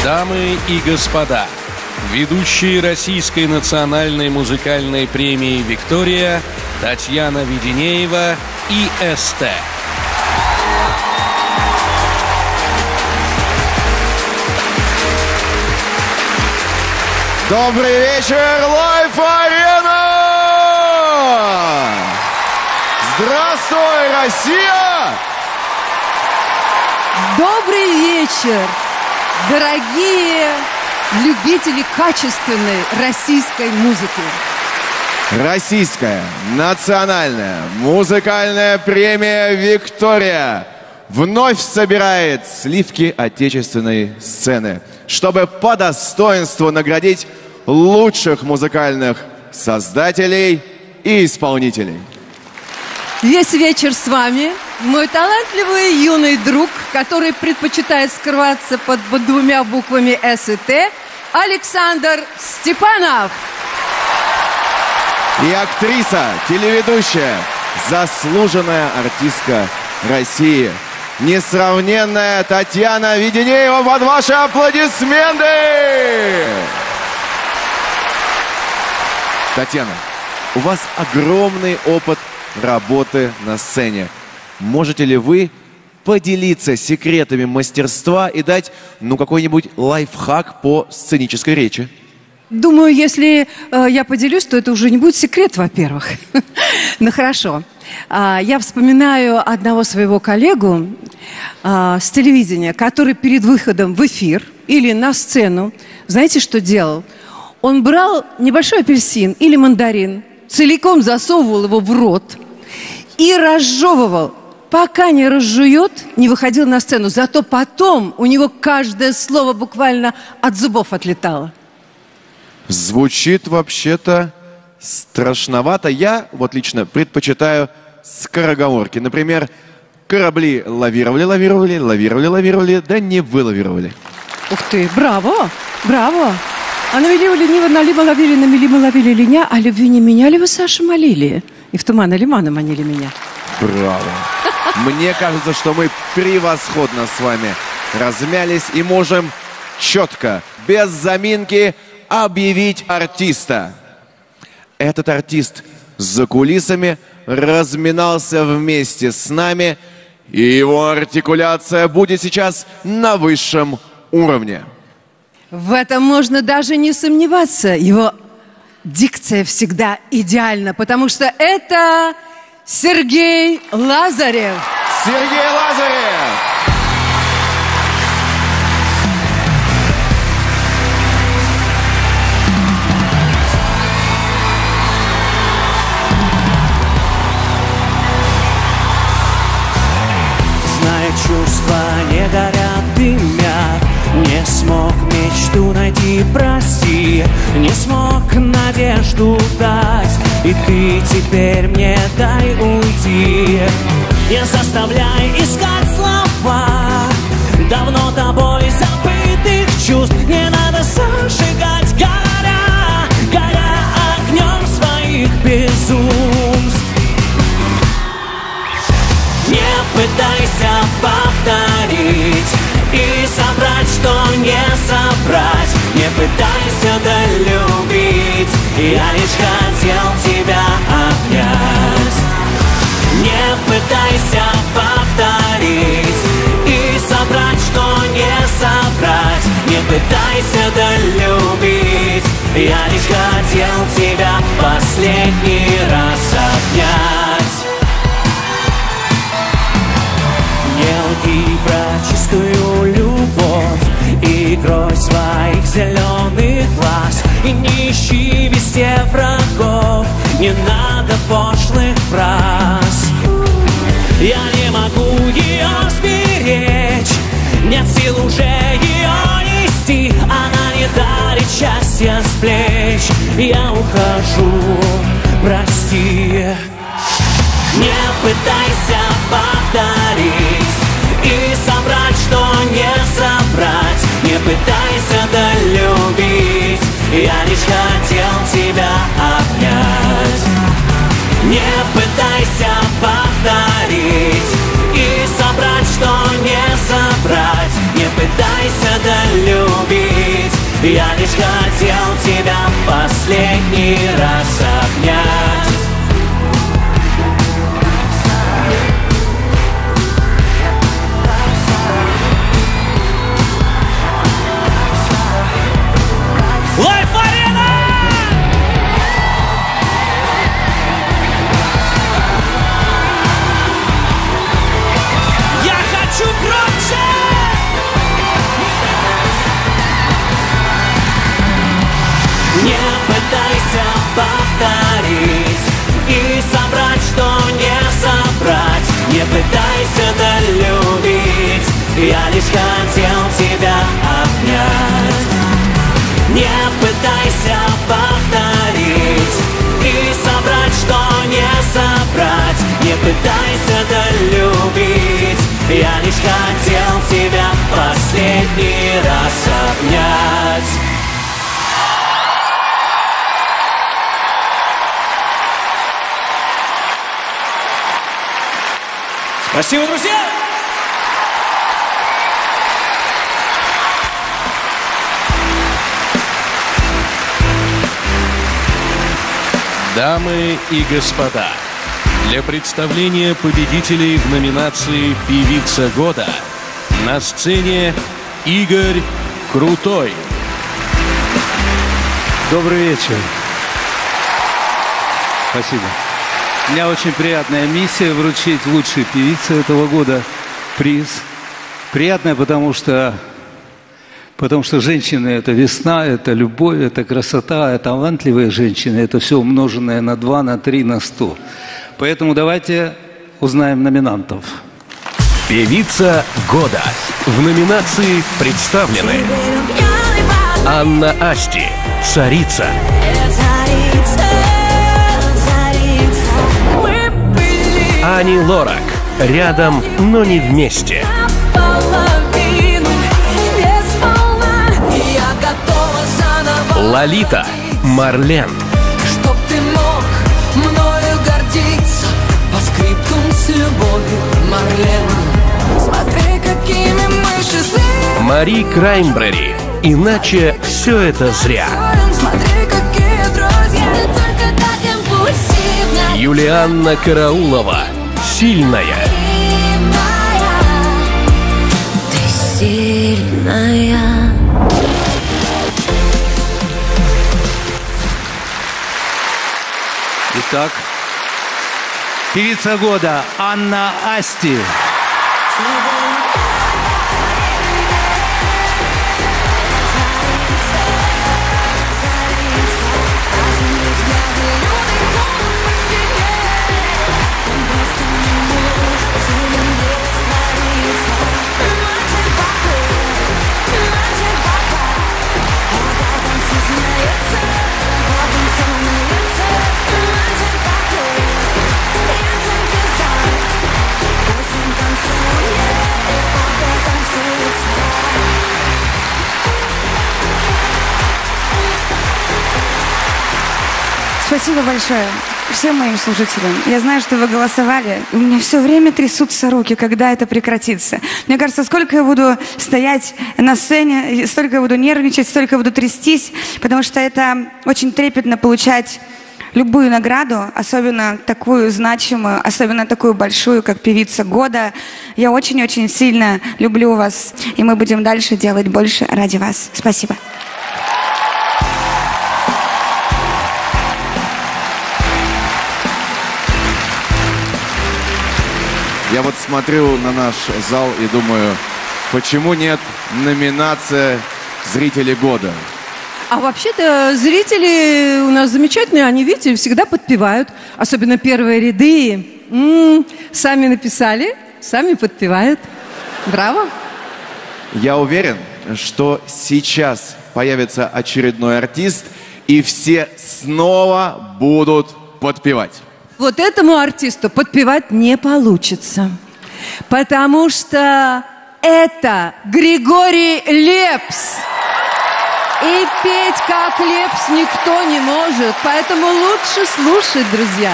Дамы и господа, ведущие Российской национальной музыкальной премии «Виктория» Татьяна Веденеева и СТ. Добрый вечер, Live Arena! Здравствуй, Россия! Добрый вечер, дорогие любители качественной российской музыки. Российская национальная музыкальная премия «Виктория» вновь собирает сливки отечественной сцены, чтобы по достоинству наградить лучших музыкальных создателей и исполнителей. Весь вечер с вами мой талантливый юный друг, который предпочитает скрываться под двумя буквами «С» и «Т», Александр Степанов. И актриса, телеведущая, заслуженная артистка России, несравненная Татьяна Веденеева, под ваши аплодисменты! Татьяна, у вас огромный опыт работы на сцене. Можете ли вы поделиться секретами мастерства и дать, какой-нибудь лайфхак по сценической речи? Думаю, если я поделюсь, то это уже не будет секрет, во-первых. Ну, хорошо. Я вспоминаю одного своего коллегу с телевидения, который перед выходом в эфир или на сцену, знаете, что делал? Он брал небольшой апельсин или мандарин, целиком засовывал его в рот и разжевывал. Пока не разжует, не выходил на сцену. Зато потом у него каждое слово буквально от зубов отлетало. Звучит вообще-то страшновато. Я лично предпочитаю скороговорки. Например, корабли лавировали, да не вылавировали. Ух ты, браво, браво. А на мели лениво, налимо ловили, на мели мы ловили линя, а любви не меняли вы, Саша, молили. И в туман и лиманы манили меня. Браво. Мне кажется, что мы превосходно с вами размялись и можем четко, без заминки, объявить артиста. Этот артист за кулисами разминался вместе с нами, и его артикуляция будет сейчас на высшем уровне. В этом можно даже не сомневаться. Его дикция всегда идеальна, потому что это Сергей Лазарев. Сергей Лазарев! Чувства не горят, дымят. Не смог мечту найти, прости. Не смог надежду дать. И ты теперь мне дай уйти. Не заставляй искать слова давно тобой забытых чувств. Не надо зажигать, горя огнем своих безумств. Не пытайся повторить и собрать, что не собрать. Не пытайся долюбить, я лишь хотел тебя обнять. Не пытайся повторить и собрать, что не собрать. Не пытайся долюбить, я лишь хотел тебя последний раз обнять. Не лги про чистую любовь и кровь своих зеленых глаз. И не ищи везде врагов, не надо пошлых фраз. Я не могу ее сберечь, нет сил уже ее нести. Она не дарит счастья с плеч, я ухожу, прости. Не пытайся повторить и собрать, что не собрать. Не пытайся долюбить, я лишь хотел тебя обнять. Не пытайся повторить и собрать, что не собрать. Не пытайся долюбить, Я лишь хотел тебя в последний раз обнять. Лайф-арена! Я хочу громче! Не пытайся повторить и собрать, что не собрать. Не пытайся долюбить, я лишь хотел тебя обнять. Не пытайся повторить и собрать, что не собрать. Не пытайся долюбить, я лишь хотел тебя в последний раз обнять. Спасибо, друзья! Дамы и господа, для представления победителей в номинации «Певица года» на сцене Игорь Крутой. Добрый вечер. Спасибо. У меня очень приятная миссия вручить лучшей певице этого года приз. Приятная, потому что женщины – это весна, это любовь, это красота, это талантливые женщины, это все умноженное на 2, на 3, на 100. Поэтому давайте узнаем номинантов. Певица года. В номинации представлены Анна Асти, «Царица». Ани Лорак, «Рядом, но не вместе». Лолита, «Марлен». Чтоб ты мог мною гордиться, по скриптум с любовью, Марлен. Смотри, какими мы счастливы. Мари Краймбрери, «Иначе все это зря». Смотри, какие друзья. Ты только так импульсивна. Юлианна Караулова, «Сильная». Ты сильная. Итак, певица года Анна Асти. Спасибо большое всем моим слушателям. Я знаю, что вы голосовали. У меня все время трясутся руки, когда это прекратится. Мне кажется, сколько я буду стоять на сцене, столько я буду нервничать, столько я буду трястись, потому что это очень трепетно получать любую награду, особенно такую значимую, особенно такую большую, как певица года. Я очень-очень сильно люблю вас, и мы будем дальше делать больше ради вас. Спасибо. Я вот смотрю на наш зал и думаю, почему нет номинация «Зрители года»? А вообще-то зрители у нас замечательные, они, видите, всегда подпевают, особенно первые ряды. Сами написали, сами подпевают. Браво! Я уверен, что сейчас появится очередной артист, и все снова будут подпевать. Вот этому артисту подпевать не получится, потому что это Григорий Лепс. И петь как Лепс никто не может, поэтому лучше слушать, друзья.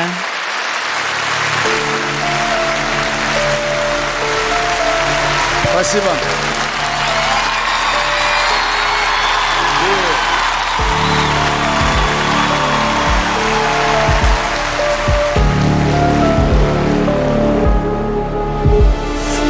Спасибо.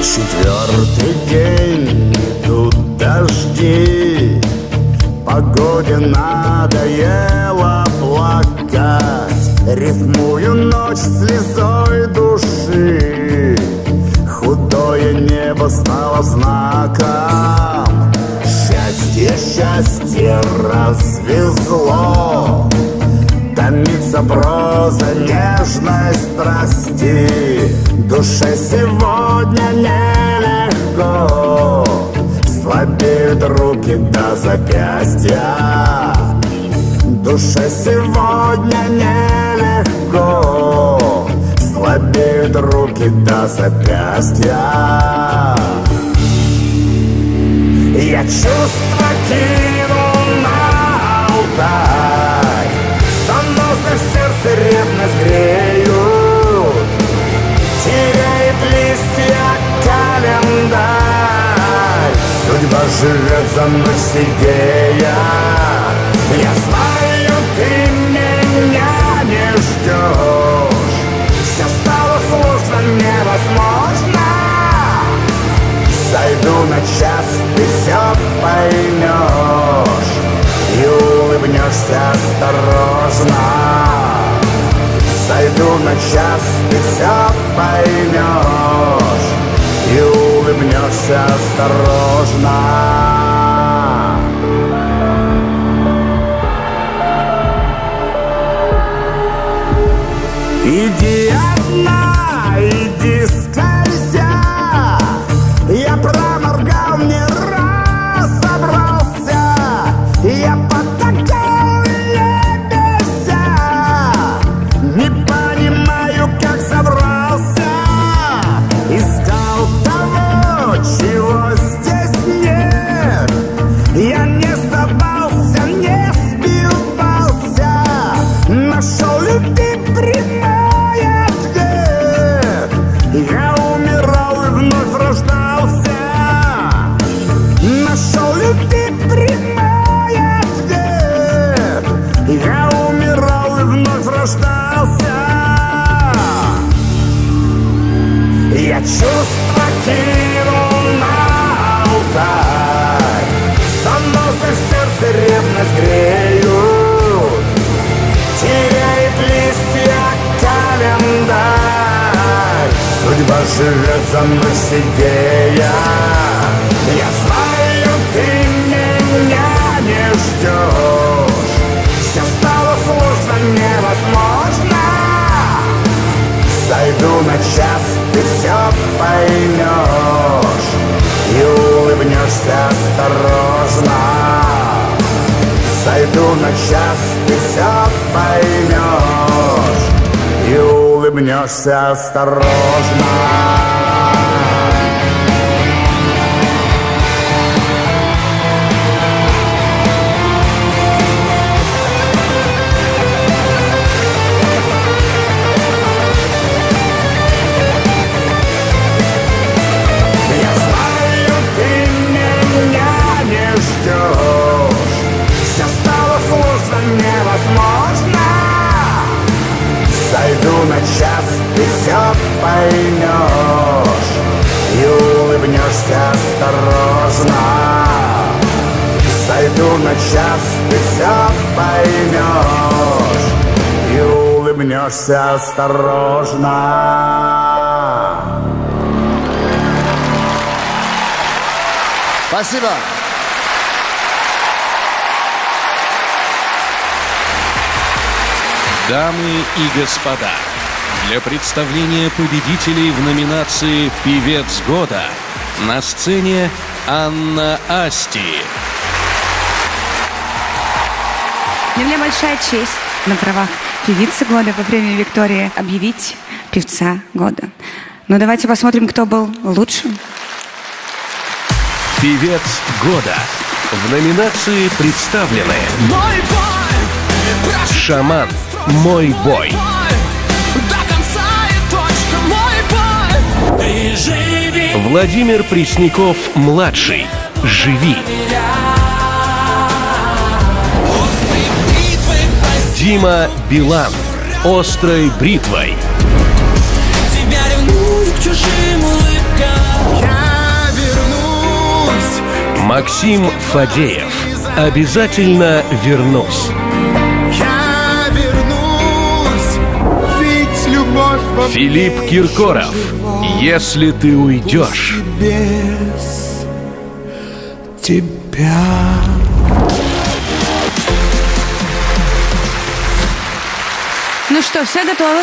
Четвертый день, идут дожди, погоде надоело плакать. Рифмую ночь слезой души, худое небо стало знаком. Счастье, счастье развезло, томится проза нежной страсти. Душе сегодня нелегко, слабеют руки до запястья. Душе сегодня нелегко, слабеют руки до запястья. Я чувства кину на Алтай, заносы в сердце ревность греют, теряет листья календарь. Судьба живет за мной сидея. Я знаю, ты меня не ждешь, все стало сложно, невозможно. Зайду на час, ты все поймешь и улыбнешься осторожно. Зайду на час, ты все поймешь и улыбнешься осторожно. Иди одна, иди скользя, я проморгал, не разобрался, я потакал лебезя, не понимаю, как собрался. Искал того, чего здесь нет, я не сдавался, не сбивался, нашел любви прямой ответ. Я умирал и вновь рождался, нашел любви прямой ответ. Я умирал и вновь рождался. Я чувства кинул на Алтай, заносы в сердце ревность греют, теряет листья календарь. Судьба живет за мной сидея. Я знаю, ты меня не ждешь, все стало сложно, невозможно. Зайду на час, ты все поймешь и улыбнешься осторожно. Зайду на час, ты все поймешь и улыбнешься осторожно. Я знаю, ты меня не ждешь, все стало сложно, невозможно. Зайду на час, ты все поймешь и улыбнешься осторожно. Зайду на час, ты все поймешь и улыбнешься осторожно. Спасибо. Дамы и господа, для представления победителей в номинации «Певец года» на сцене Анна Асти. Для меня большая честь на правах певицы года по премии Виктория объявить певца года. Но давайте посмотрим, кто был лучшим. «Певец года». В номинации представлены «Шаман. Мой бой». Владимир Пресняков-младший. «Живи». Дима Билан. «Острой бритвой». Тебя ревную к чужим улыбкам. Максим Фадеев. Обязательно вернусь. Я вернусь, ведь любовь во мне Филипп Киркоров. Если ты уйдешь. без тебя. Ну что, все готовы?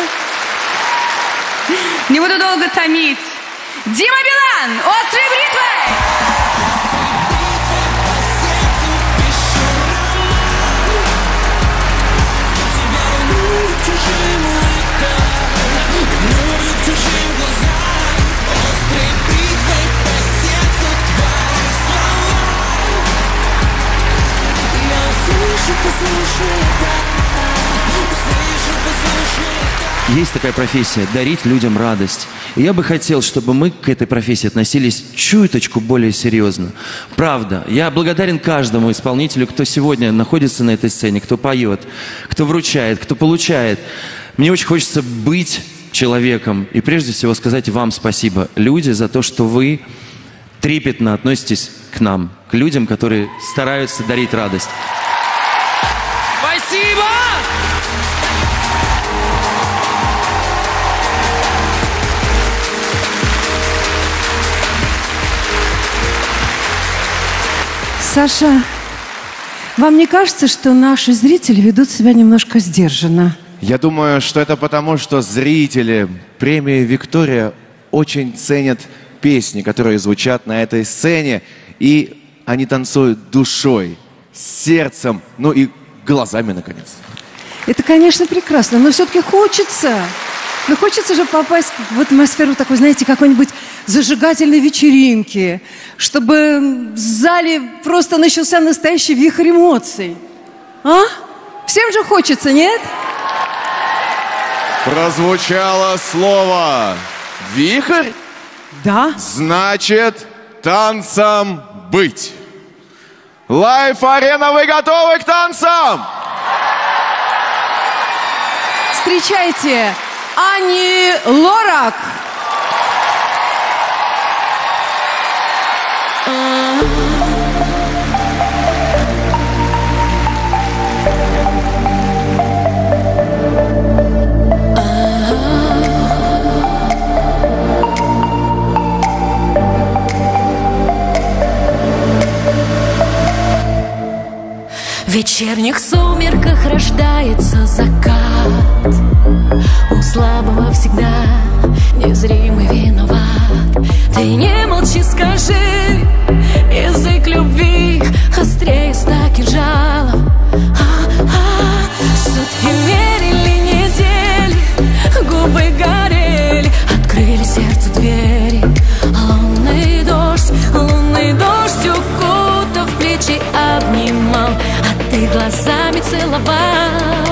Не буду долго томить. Дима Билан, «Острые бритвы». Есть такая профессия – дарить людям радость. И я бы хотел, чтобы мы к этой профессии относились чуточку более серьезно. Правда, я благодарен каждому исполнителю, кто сегодня находится на этой сцене, кто поет, кто вручает, кто получает. Мне очень хочется быть человеком и прежде всего сказать вам спасибо, люди, за то, что вы трепетно относитесь к нам, к людям, которые стараются дарить радость. Спасибо! Саша, вам не кажется, что наши зрители ведут себя немножко сдержанно? Я думаю, что это потому, что зрители премии «Виктория» очень ценят песни, которые звучат на этой сцене, и они танцуют душой, сердцем, ну и глазами, наконец. Это, конечно, прекрасно, но все-таки хочется. Ну, хочется же попасть в атмосферу такой, знаете, какой-нибудь зажигательной вечеринки, чтобы в зале просто начался настоящий вихрь эмоций. А? Всем же хочется, нет? Прозвучало слово «вихрь». Да. Значит, танцам быть. Лайф-арена, вы готовы к танцам? Встречайте, Ани Лорак. В вечерних сумерках рождается закат. У слабого всегда незримый виноват. Ты не молчи, скажи, язык любви острее ста кинжалов. Сутки мерили недели, губы горели, открыли сердцу двери. Лунный дождь укутав плечи обнимал, а ты глазами целовал.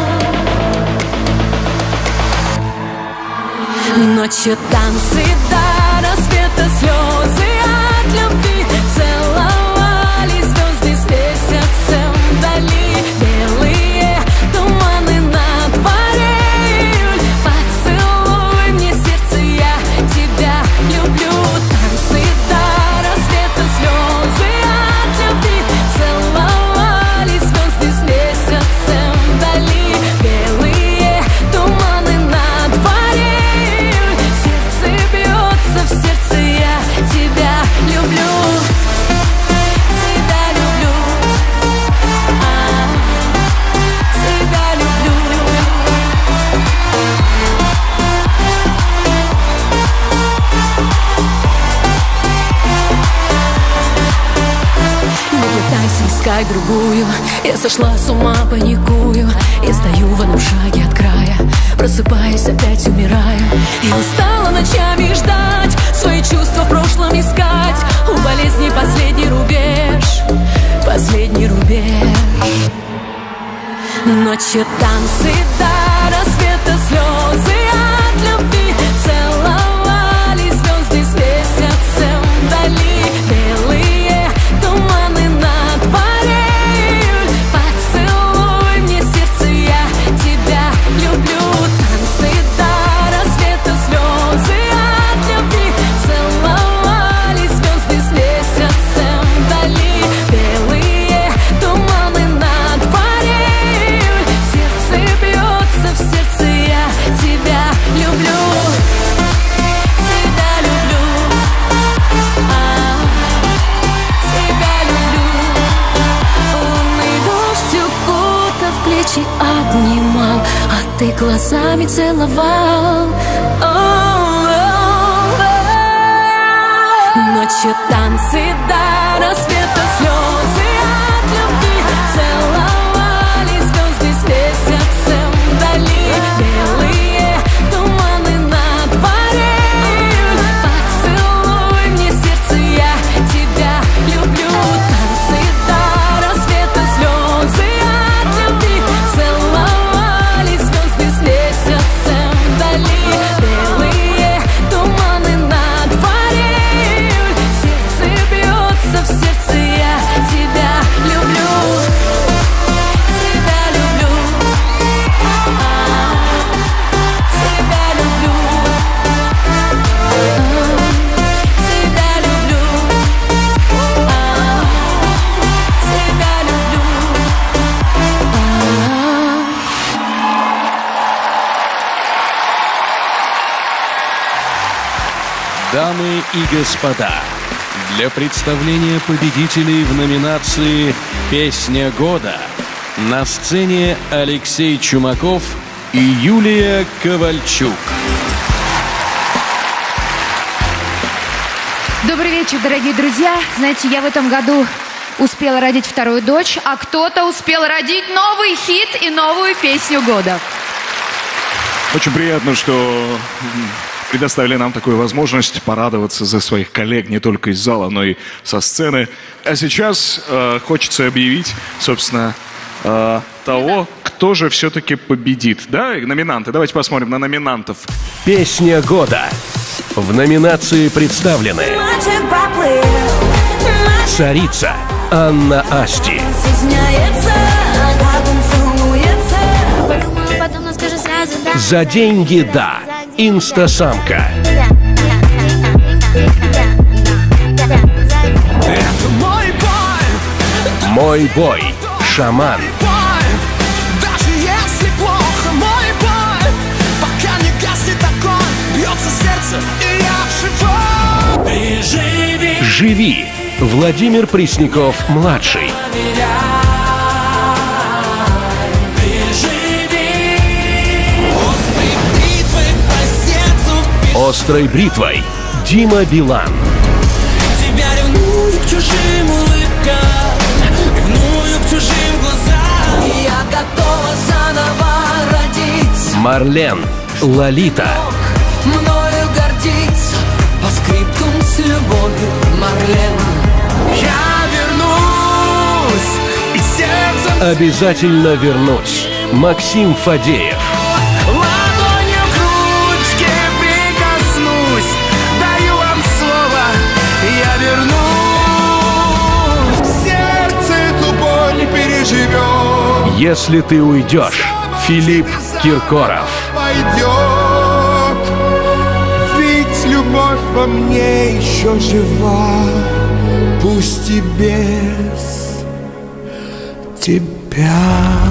Ночью танцы до рассвета, слезы от любви, целовались звезды с месяцем вдали. Белые туманы на дворе июль, поцелуй мне сердце, я тебя люблю. Танцы до рассвета, слезы от любви, целовались звезды с месяцем вдали. Белые туманы на дворе июль, сердце бьется в сердце, я тебя люблю. Тебя люблю. Тебя люблю. Не пытайся искать другую, я сошла с ума, паникую. Я стою в одном шаге от края, просыпаясь, опять умираю. И устала ночами ждать, свои чувства в прошлом искать. У болезни последний рубеж, последний рубеж. Ночью танцы до рассвета, слезы от любви, целовались звезды с месяцем вдали. Белые туманы на дворе июль, поцелуй мне сердце, я тебя люблю. Танцы до рассвета, слезы от любви, целовались звезды с месяцем вдали. ты глазами целовал. Ночью танцы до рассвета, слезы от любви, целовались звезды с месяцем вдали. Белые туманы на дворе, поцелуй мне сердце, я тебя люблю. Танцы до рассвета, слезы от любви, целовались звезды с месяцем вдали. Белые туманы на дворе, сердце бьется в сердце, я тебя люблю. Тебя люблю. Тебя люблю. Тебя люблю. Тебя люблю. Дамы и господа, для представления победителей в номинации «Песня года» на сцене Алексей Чумаков и Юлия Ковальчук. Добрый вечер, дорогие друзья. Знаете, я в этом году успела родить вторую дочь, а кто-то успел родить новый хит и новую песню года. Очень приятно, что предоставили нам такую возможность порадоваться за своих коллег не только из зала, но и со сцены. А сейчас хочется объявить, собственно, того, кто же все-таки победит. Да, номинанты. Давайте посмотрим на номинантов. Песня года. В номинации представлены «Царица» Анна Асти, «За деньги, да» Инстасамка, «Мой бой» Шаман, Даже если плохо, мой бой, пока не гаснет огонь, бьется сердце, и я живой. Ты живи, «Живи» Владимир Пресняков-младший, «Острой бритвой» Дима Билан, тебя ревную к чужим улыбкам, ревную к чужим глазам. Я готова заново родиться, Марлен Лолита, мною гордиться, по скриптум с любовью, Марлен. Я вернусь, и сердцем «Обязательно вернусь» Максим Фадеев, ладонью к ручке прикоснусь, даю вам слово, я вернусь. Сердце эту боль переживет, «Если ты уйдешь» Филипп Киркоров, пойдет, ведь любовь во мне еще жива, пусть и без тебя.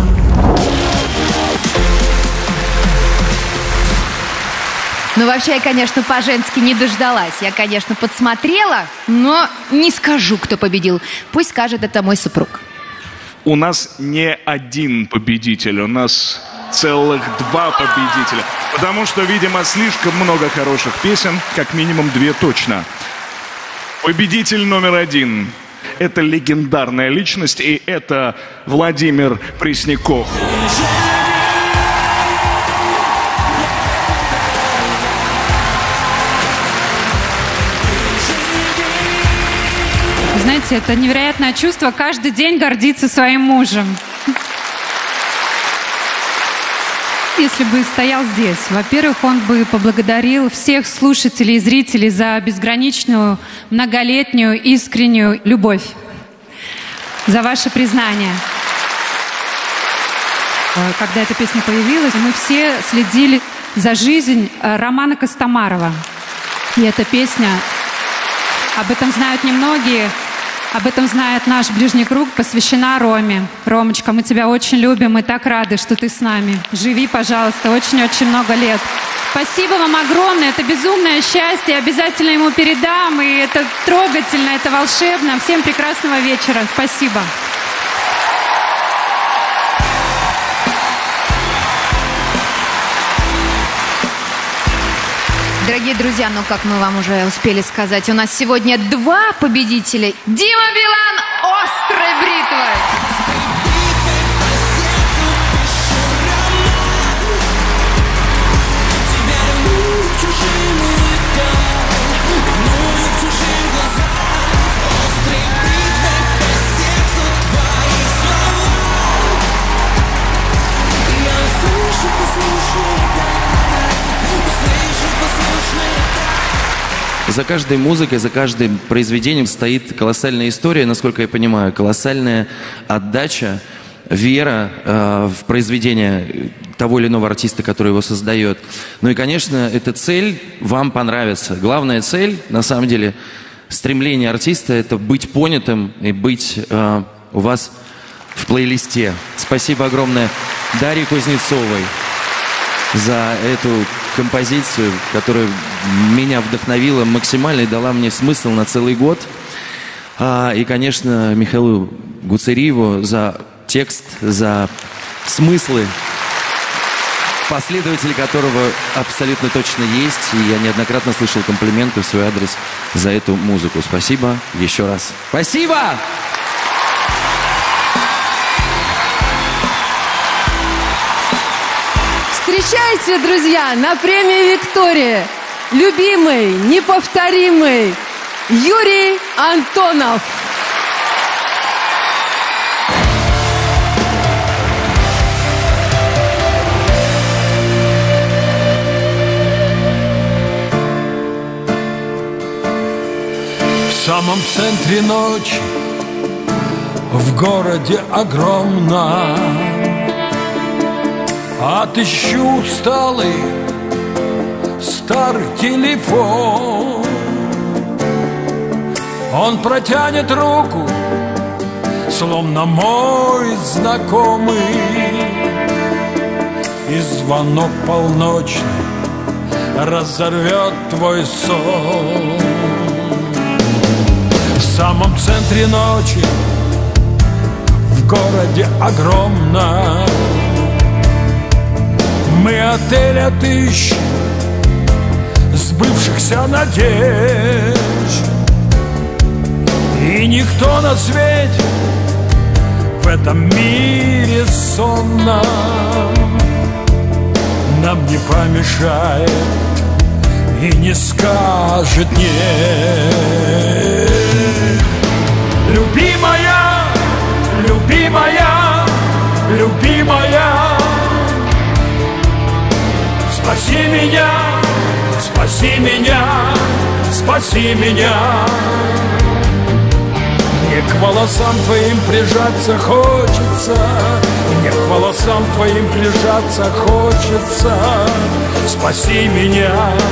Ну, вообще, я, конечно, по-женски не дождалась. Я, конечно, подсмотрела, но не скажу, кто победил. Пусть скажет это мой супруг. У нас не один победитель, у нас целых 2 победителя. Потому что, видимо, слишком много хороших песен, как минимум 2 точно. Победитель номер 1 – это легендарная личность, и это Владимир Пресняков. Знаете, это невероятное чувство каждый день гордиться своим мужем. Если бы стоял здесь, во-первых, он бы поблагодарил всех слушателей и зрителей за безграничную, многолетнюю, искреннюю любовь, за ваше признание. Когда эта песня появилась, мы все следили за жизнью Романа Костомарова. И эта песня, об этом знают немногие, об этом знает наш ближний круг, посвящена Роме. Ромочка, мы тебя очень любим, мы так рады, что ты с нами. Живи, пожалуйста, очень-очень много лет. Спасибо вам огромное, это безумное счастье, обязательно ему передам, и это трогательно, это волшебно. Всем прекрасного вечера, спасибо. Дорогие друзья, ну как мы вам уже успели сказать, у нас сегодня 2 победителя. Дима Билан острой бритвой. За каждой музыкой, за каждым произведением стоит колоссальная история, насколько я понимаю, колоссальная отдача, вера в произведение того или иного артиста, который его создает. Ну и, конечно, эта цель вам понравится. Главная цель, на самом деле, стремление артиста – это быть понятым и быть у вас в плейлисте. Спасибо огромное Дарье Кузнецовой за эту композицию, которая меня вдохновила максимально и дала мне смысл на целый год. И, конечно, Михаилу Гуцериеву за текст, за смыслы, последователи которого абсолютно точно есть. И я неоднократно слышал комплименты в свой адрес за эту музыку. Спасибо еще раз. Спасибо! Встречайте, друзья, на премии «Виктория» любимый, неповторимый Юрий Антонов. В самом центре ночи, в городе огромном, отыщу усталый старый телефон. Он протянет руку, словно мой знакомый, и звонок полночный разорвет твой сон. В самом центре ночи, в городе огромном, мы отель отыщем сбывшихся надежд. И никто на свете в этом мире сонном нам не помешает и не скажет нет. Любимая, любимая, любимая, спаси меня, спаси меня, спаси меня. Мне к волосам твоим прижаться хочется, мне к волосам твоим прижаться хочется. Спаси меня,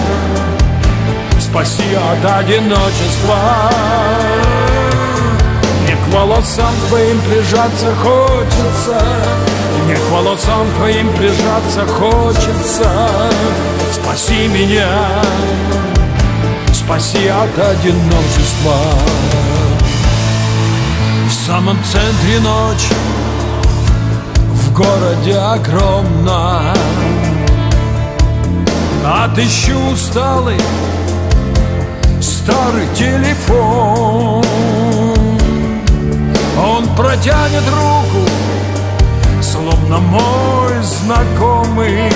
спаси от одиночества. Мне к волосам твоим прижаться хочется, мне к волосам твоим прижаться хочется. Спаси меня, спаси от одиночества. В самом центре ночи, в городе огромном, отыщу усталый старый телефон. Он протянет руку, словно мой знакомый,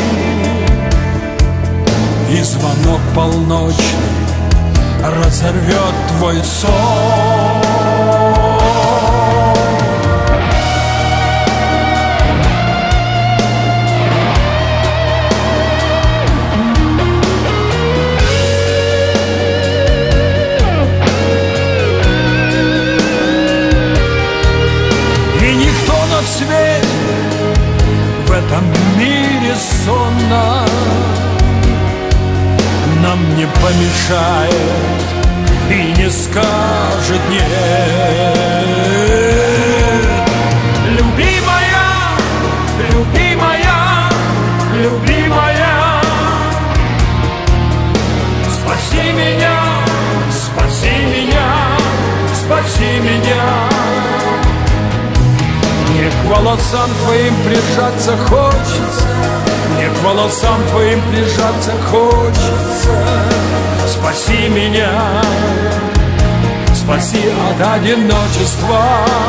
и звонок полночный разорвет твой сон. В свете, в этом мире сонно нам не помешает и не скажет нет. Любимая, любимая, любимая, спаси меня, спаси меня, спаси меня. Мне к волосам твоим прижаться хочется, Мне к волосам твоим прижаться хочется. Спаси меня, спаси от одиночества.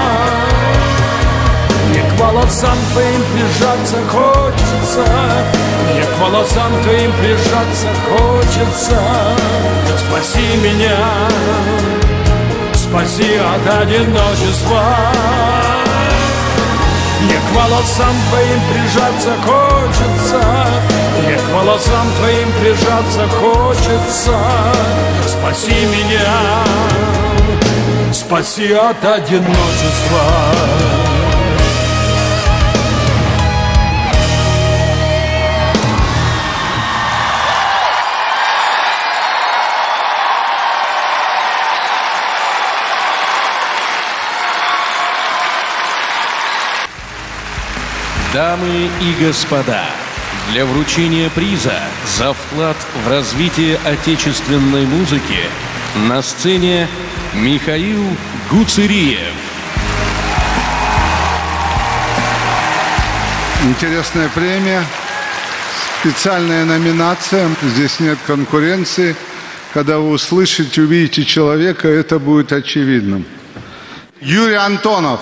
Мне к волосам твоим прижаться хочется. Мне к волосам твоим прижаться хочется. Спаси меня, спаси от одиночества. Мне к волосам твоим прижаться хочется. Мне к волосам твоим прижаться хочется. Спаси меня, спаси от одиночества. Дамы и господа, для вручения приза за вклад в развитие отечественной музыки на сцене Михаил Гуцериев. Интересная премия, специальная номинация, здесь нет конкуренции. Когда вы услышите, увидите человека, это будет очевидным. Юрий Антонов.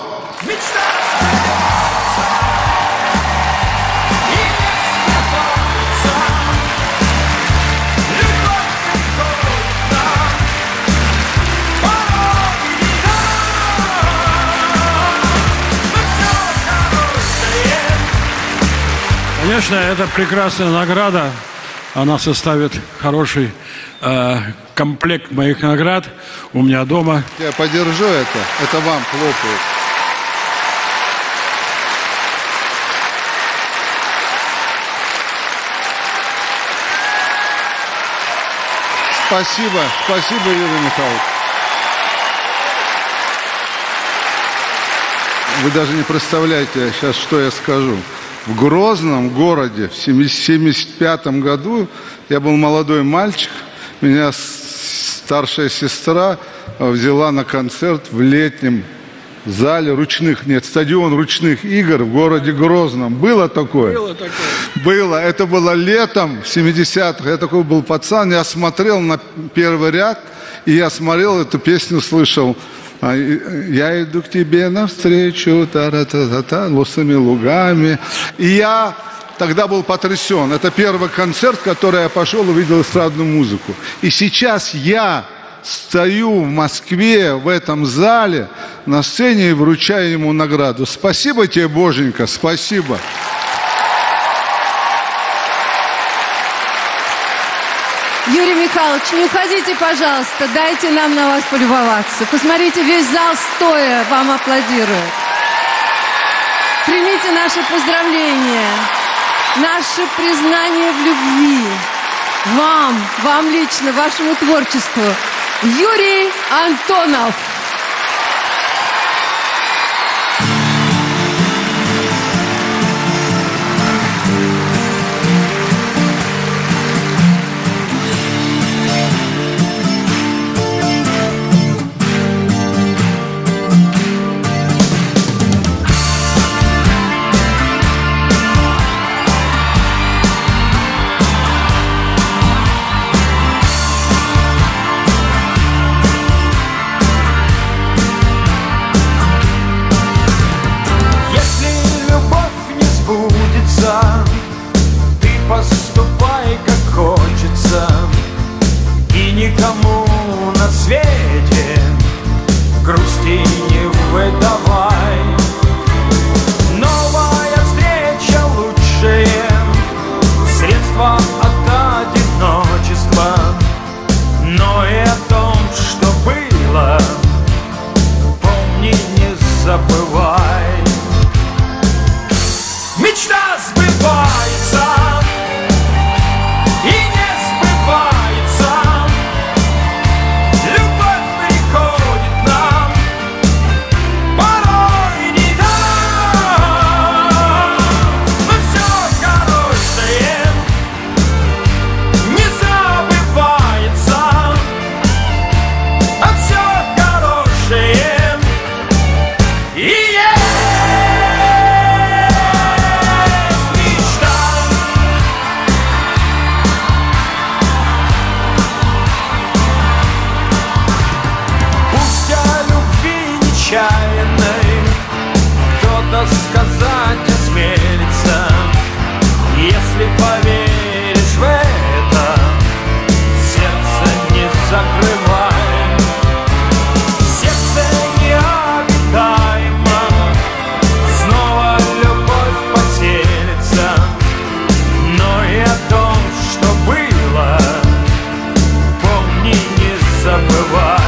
Конечно, это прекрасная награда. Она составит хороший комплект моих наград у меня дома. Я поддержу это. Это вам хлопают. Спасибо. Спасибо, Юрий Михайлович. Вы даже не представляете сейчас, что я скажу. В Грозном городе в 1975 году я был молодой мальчик. Меня старшая сестра взяла на концерт в летнем зале стадион ручных игр в городе Грозном. Было такое? Было такое. Было. Это было летом 70-х. Я такой был пацан. Я смотрел на первый ряд, и я смотрел эту песню, слышал. Я иду к тебе навстречу, та-ра-та-та-та, лосыми лугами. И я тогда был потрясен. Это первый концерт, который я пошел, увидел эстрадную музыку. И сейчас я стою в Москве, в этом зале, на сцене и вручаю ему награду. Спасибо тебе, Боженька, спасибо. Юрий Михайлович, не уходите, пожалуйста, дайте нам на вас полюбоваться. Посмотрите, весь зал стоя вам аплодирует. Примите наши поздравления, наше признание в любви. Вам лично, вашему творчеству. Юрий Антонов. что сказать осмелится. Если поверишь в это, сердце не закрывай. Сердце необитаемо, снова любовь поселится. Но и о том, что было, помни, не забывай.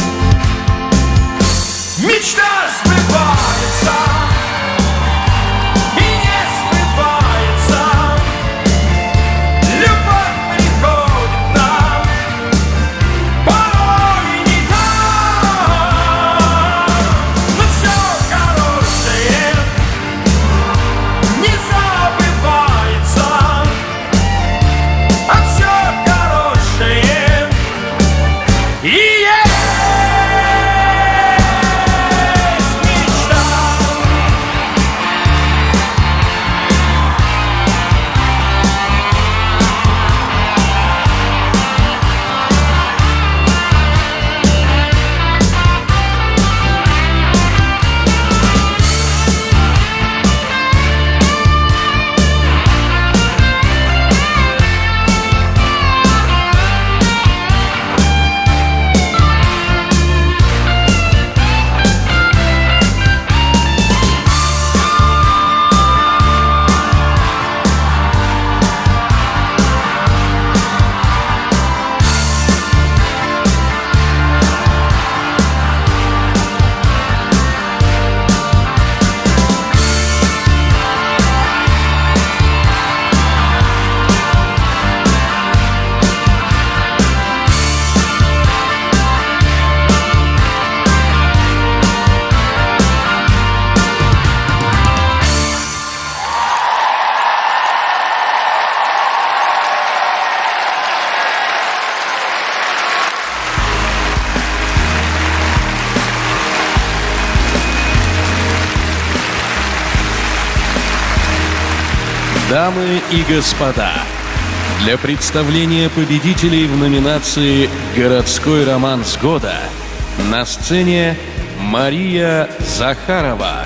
Мечта сбывается и не сбывается. Любовь приходит нам порой не так. Но все хорошее не забывается, а все хорошее и есть. Дамы и господа, для представления победителей в номинации «Городской романс года» на сцене Мария Захарова.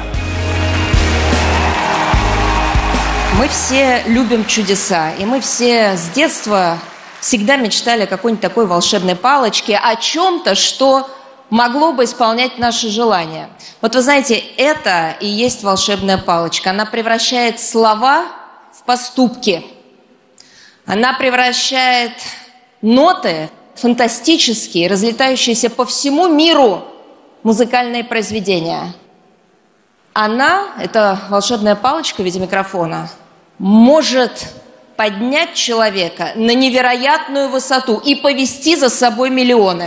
Мы все любим чудеса, и мы все с детства всегда мечтали о какой-нибудь такой волшебной палочке, о чем-то, что могло бы исполнять наши желания. Вот вы знаете, это и есть волшебная палочка. Она превращает слова в поступки. Она превращает ноты фантастические, разлетающиеся по всему миру музыкальные произведения. Она, эта волшебная палочка в виде микрофона, может поднять человека на невероятную высоту и повести за собой миллионы.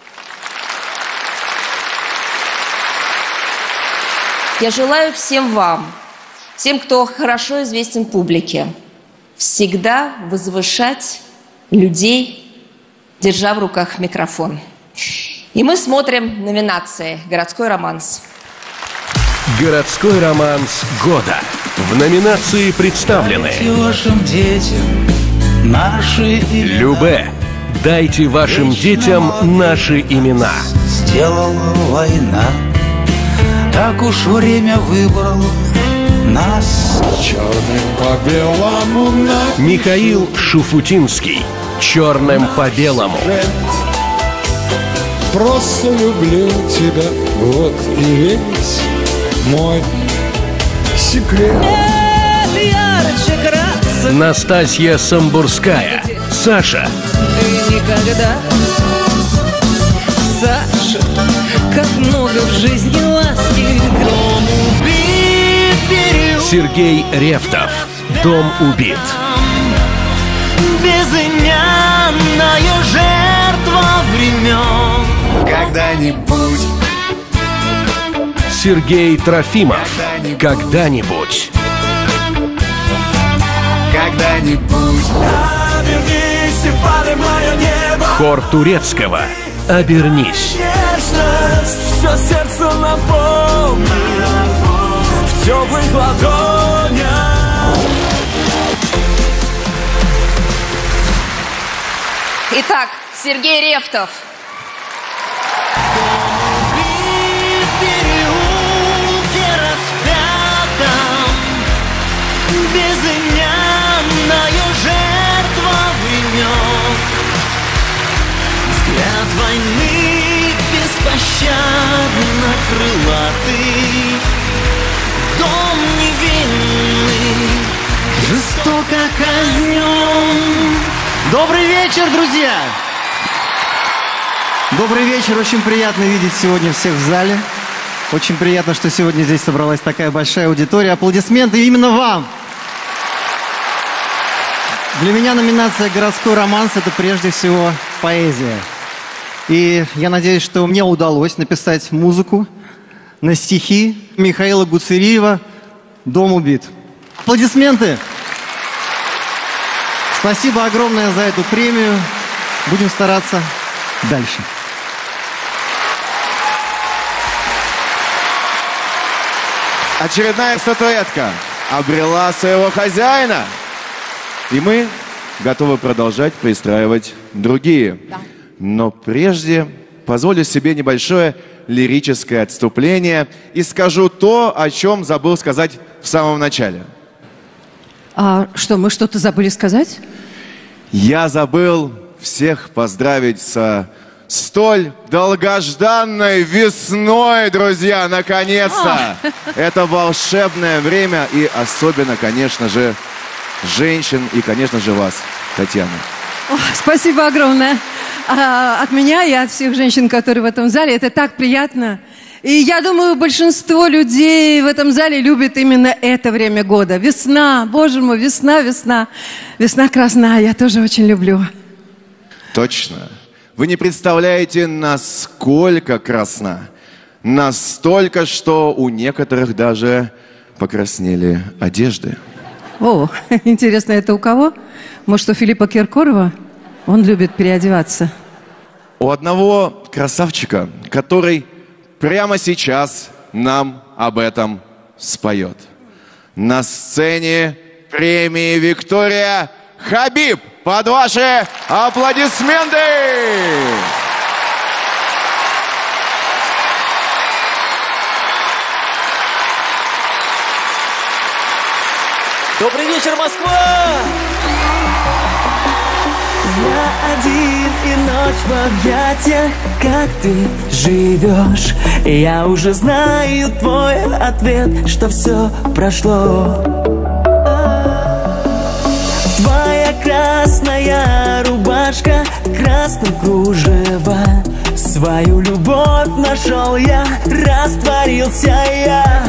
Я желаю всем вам, всем, кто хорошо известен публике, всегда возвышать людей, держа в руках микрофон. И мы смотрим номинации «Городской романс». Городской романс года. В номинации представлены вашим детям наши имена. Любэ. Дайте вашим детям наши имена. Сделала война, так уж время выбрало нас. Черным по белому напиши. Михаил Шуфутинский. Черным по белому. Просто люблю тебя, вот и весь мой секрет. Настасья Самбурская. Саша. Ты никогда, Саша, как много в жизни ласки. Дом убит, переулок. Сергей Рефтов. Дом убит. Безымянная жертва времен. Когда-нибудь. Сергей Трофимов. Когда-нибудь. Когда-нибудь. Обернись и поднимай небо. Хор турецкого. Обернись. Нежность все сердце наполнит в теплых ладонях. Итак, Сергей Рефтов. ты, дом невинный, жестоко казнен. Добрый вечер, друзья! Добрый вечер, очень приятно видеть сегодня всех в зале. Очень приятно, что сегодня здесь собралась такая большая аудитория. Аплодисменты именно вам! Для меня номинация «Городской романс» — это прежде всего поэзия. И я надеюсь, что мне удалось написать музыку на стихи Михаила Гуцериева «Дом убит». Аплодисменты! Спасибо огромное за эту премию. Будем стараться дальше. Очередная статуэтка обрела своего хозяина. И мы готовы продолжать пристраивать другие. Да. Но прежде позволю себе небольшое лирическое отступление и скажу то, о чем забыл сказать в самом начале. А что, мы что-то забыли сказать? Я забыл всех поздравить со столь долгожданной весной, друзья, наконец-то! Это волшебное время и особенно, конечно же, женщин и, конечно же, вас, Татьяна. О, спасибо огромное. От меня и от всех женщин, которые в этом зале. Это так приятно. И я думаю, большинство людей в этом зале любит именно это время года. Весна, боже мой, весна, весна. Весна красная, я тоже очень люблю. Точно. Вы не представляете, насколько красна. Настолько, что у некоторых даже покраснели одежды. О, интересно, это у кого? Может, у Филиппа Киркорова? Он любит переодеваться. У одного красавчика, который прямо сейчас нам об этом споет. На сцене премии «Виктория» Хабиб. Под ваши аплодисменты! Добрый вечер, Москва! Я один и ночь в объятиях, как ты живешь. Я уже знаю твой ответ, что все прошло. Твоя красная рубашка, красным кружева. Свою любовь нашел я, растворился я.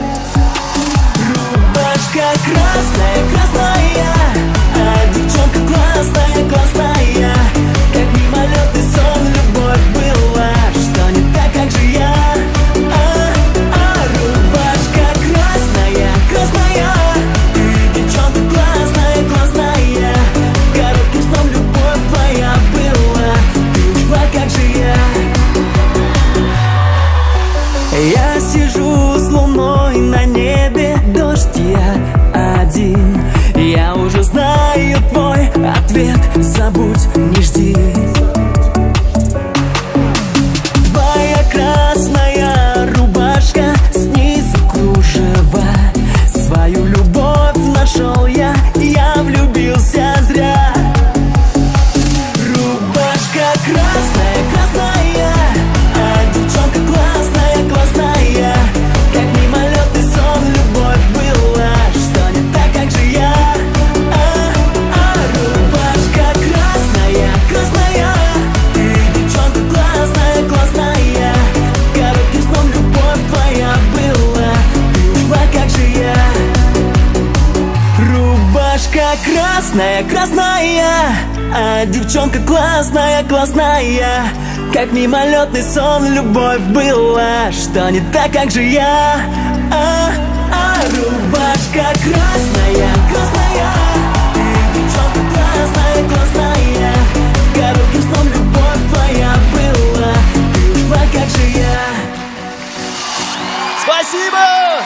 Рубашка красная, красная, а девчонка классная, классная. Как мимолетный сон, любовь была, что не так, как же я. Рубашка красная, красная, ты девчонка классная, классная. Коротким сном любовь твоя была, ты ушла, как же я. Я сижу с луной на небе, дождь я один. Я уже знаю твой ответ, забудь, не жди. Твоя красная рубашка, снизу кружева. Свою любовь нашел я влюбился зря. Рубашка красная, красная, а девчонка классная, классная. Как мимолетный сон, любовь была, что не так, как же я. Рубашка красная, красная, ты девчонка классная, классная. Коротким сном любовь твоя была, ты ушла, как же я. Рубашка красная, красная, а девчонка классная, классная. Как мимолетный сон, любовь была, что не так, как же я. Рубашка красная, красная, ты девчонка классная, классная. Коротким сном любовь твоя была, ты ушла, как же я. Спасибо!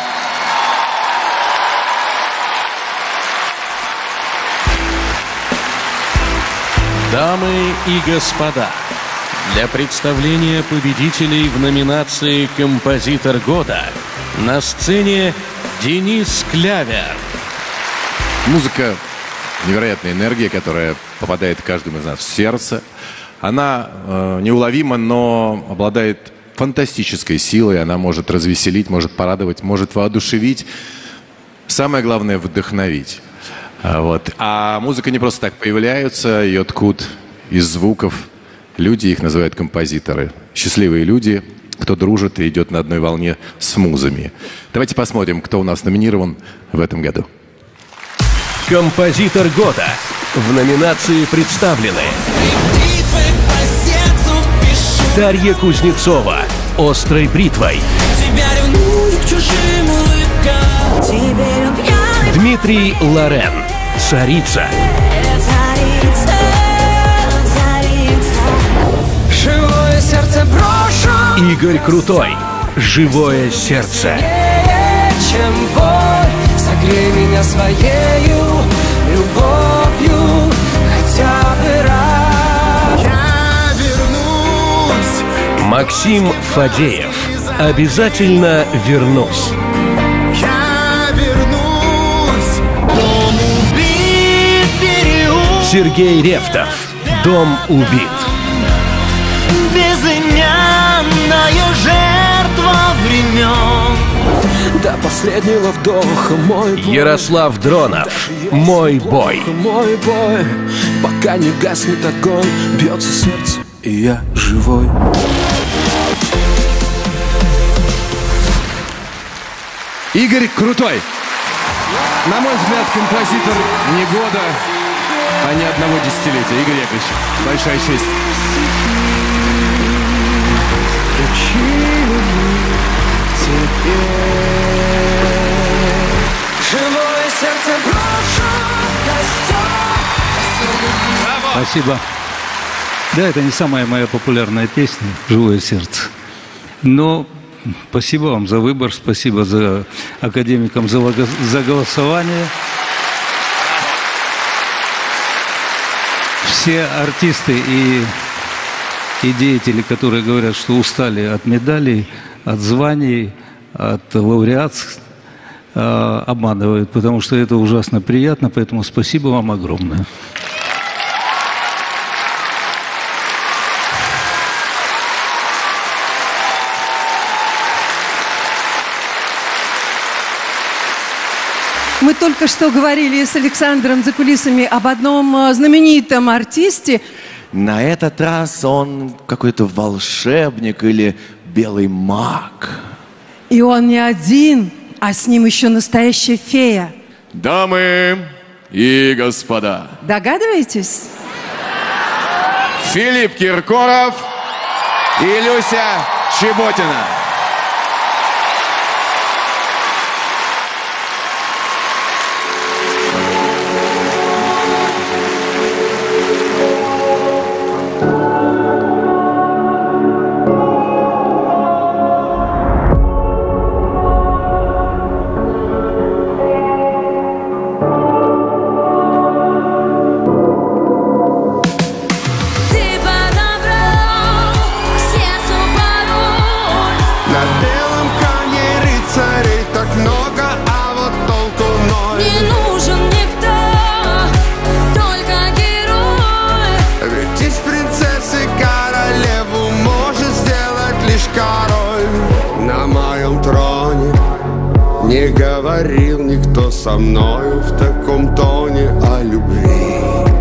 Дамы и господа, для представления победителей в номинации «Композитор года» на сцене Денис Клявер. Музыка — невероятная энергия, которая попадает каждому из нас в сердце. Она неуловима, но обладает фантастической силой, она может развеселить, может порадовать, может воодушевить. Самое главное — вдохновить. Вот. А музыка не просто так появляется, ее ткут из звуков. Люди, их называют композиторы. Счастливые люди, кто дружит и идет на одной волне с музами. Давайте посмотрим, кто у нас номинирован в этом году. Композитор года. В номинации представлены Дарья Кузнецова «Острой бритвой», Дмитрий Лорен «Царица», Живое сердце брошу, Игорь Крутой «Живое сердце», чем боль, согрей меня своею любовью хотя бы раз. Я вернусь. Максим Фадеев «Обязательно вернусь», Я вернусь. Дом убит, переулок. Сергей Ревтов «Дом убит», Безымянная жертва времен. До последнего вдоха мой бой. Ярослав Дронов «Мой бой», Мой бой, пока не гаснет огонь, бьется сердце, и я живой. Игорь Крутой. На мой взгляд, композитор не года, а не одного десятилетия. Игорь Яковлевич, большая честь. Живое сердце брошу, Спасибо. Да, это не самая моя популярная песня «Живое сердце». Но спасибо вам за выбор, спасибо за академикам за голосование. Все артисты и деятели, которые говорят, что устали от медалей, от званий, от лауреатств, обманывают, потому что это ужасно приятно, поэтому спасибо вам огромное. Мы только что говорили с Александром за кулисами об одном знаменитом артисте. На этот раз он какой-то волшебник или белый маг. И он не один, а с ним еще настоящая фея. Дамы и господа, Догадываетесь? Филипп Киркоров и Люся Чеботина. Не говорил никто со мною в таком тоне о любви.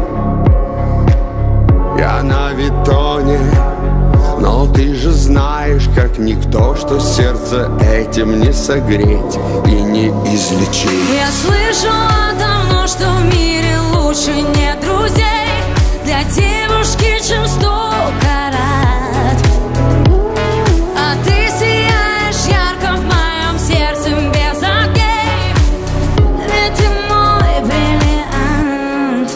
Я на витоне, но ты же знаешь, как никто, что сердце этим не согреть и не излечить. Я слышала давно, что в мире лучше нет друзей для девушки, чем 100 карат. А ты сияешь ярко в моем сердце без огней, ведь ты мой бриллиант.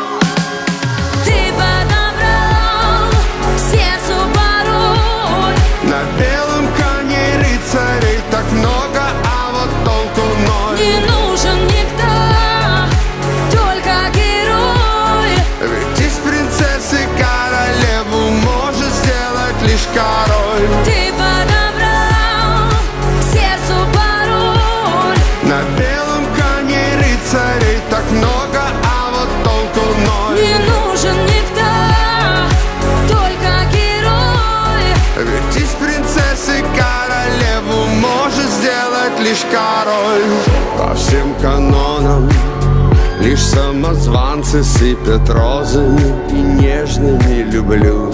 Ты подобрал сердцу пароль. На белом коне рыцарей так много, а вот толку ноль. Не нужен никто, только герой. сделать лишь король. По всем канонам лишь самозванцы сыпят розами и нежными люблю.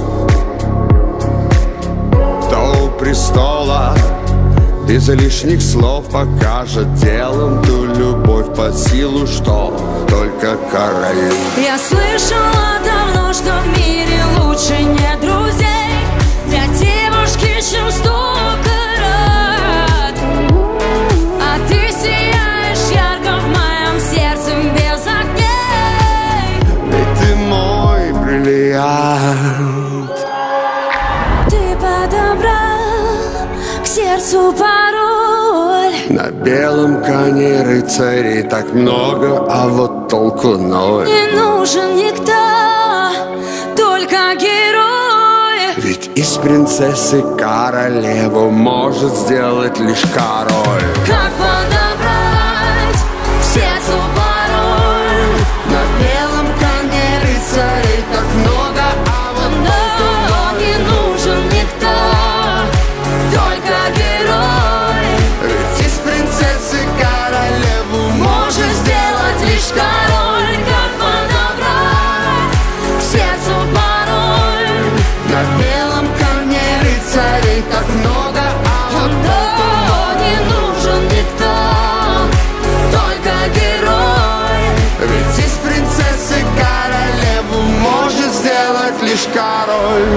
Кто у престола без лишних слов покажет делом ту любовь под силу, что только королю. Я слышала давно, что в мире лучше нет друзей для девушки, чем 100 карат. А ты сияешь ярко в моем сердце без огней. Ведь ты мой бриллиант. Ты подобрал к сердцу пароль. На белом коне рыцарей так много, а вот толку ноль. Не нужен никто, только герой. Ведь из принцессы королеву может сделать лишь король. Как подобрать к сердцу пароль? На белом коне рыцарей так много, а вот толку ноль. Не нужен никто, только герой. Ведь из принцессы королеву может сделать лишь король. Как подобрать к сердцу пароль? на белом коне рыцарей так много, а вот толку ноль. Не нужен никто, только герой. Ведь из принцессы королеву может сделать лишь король.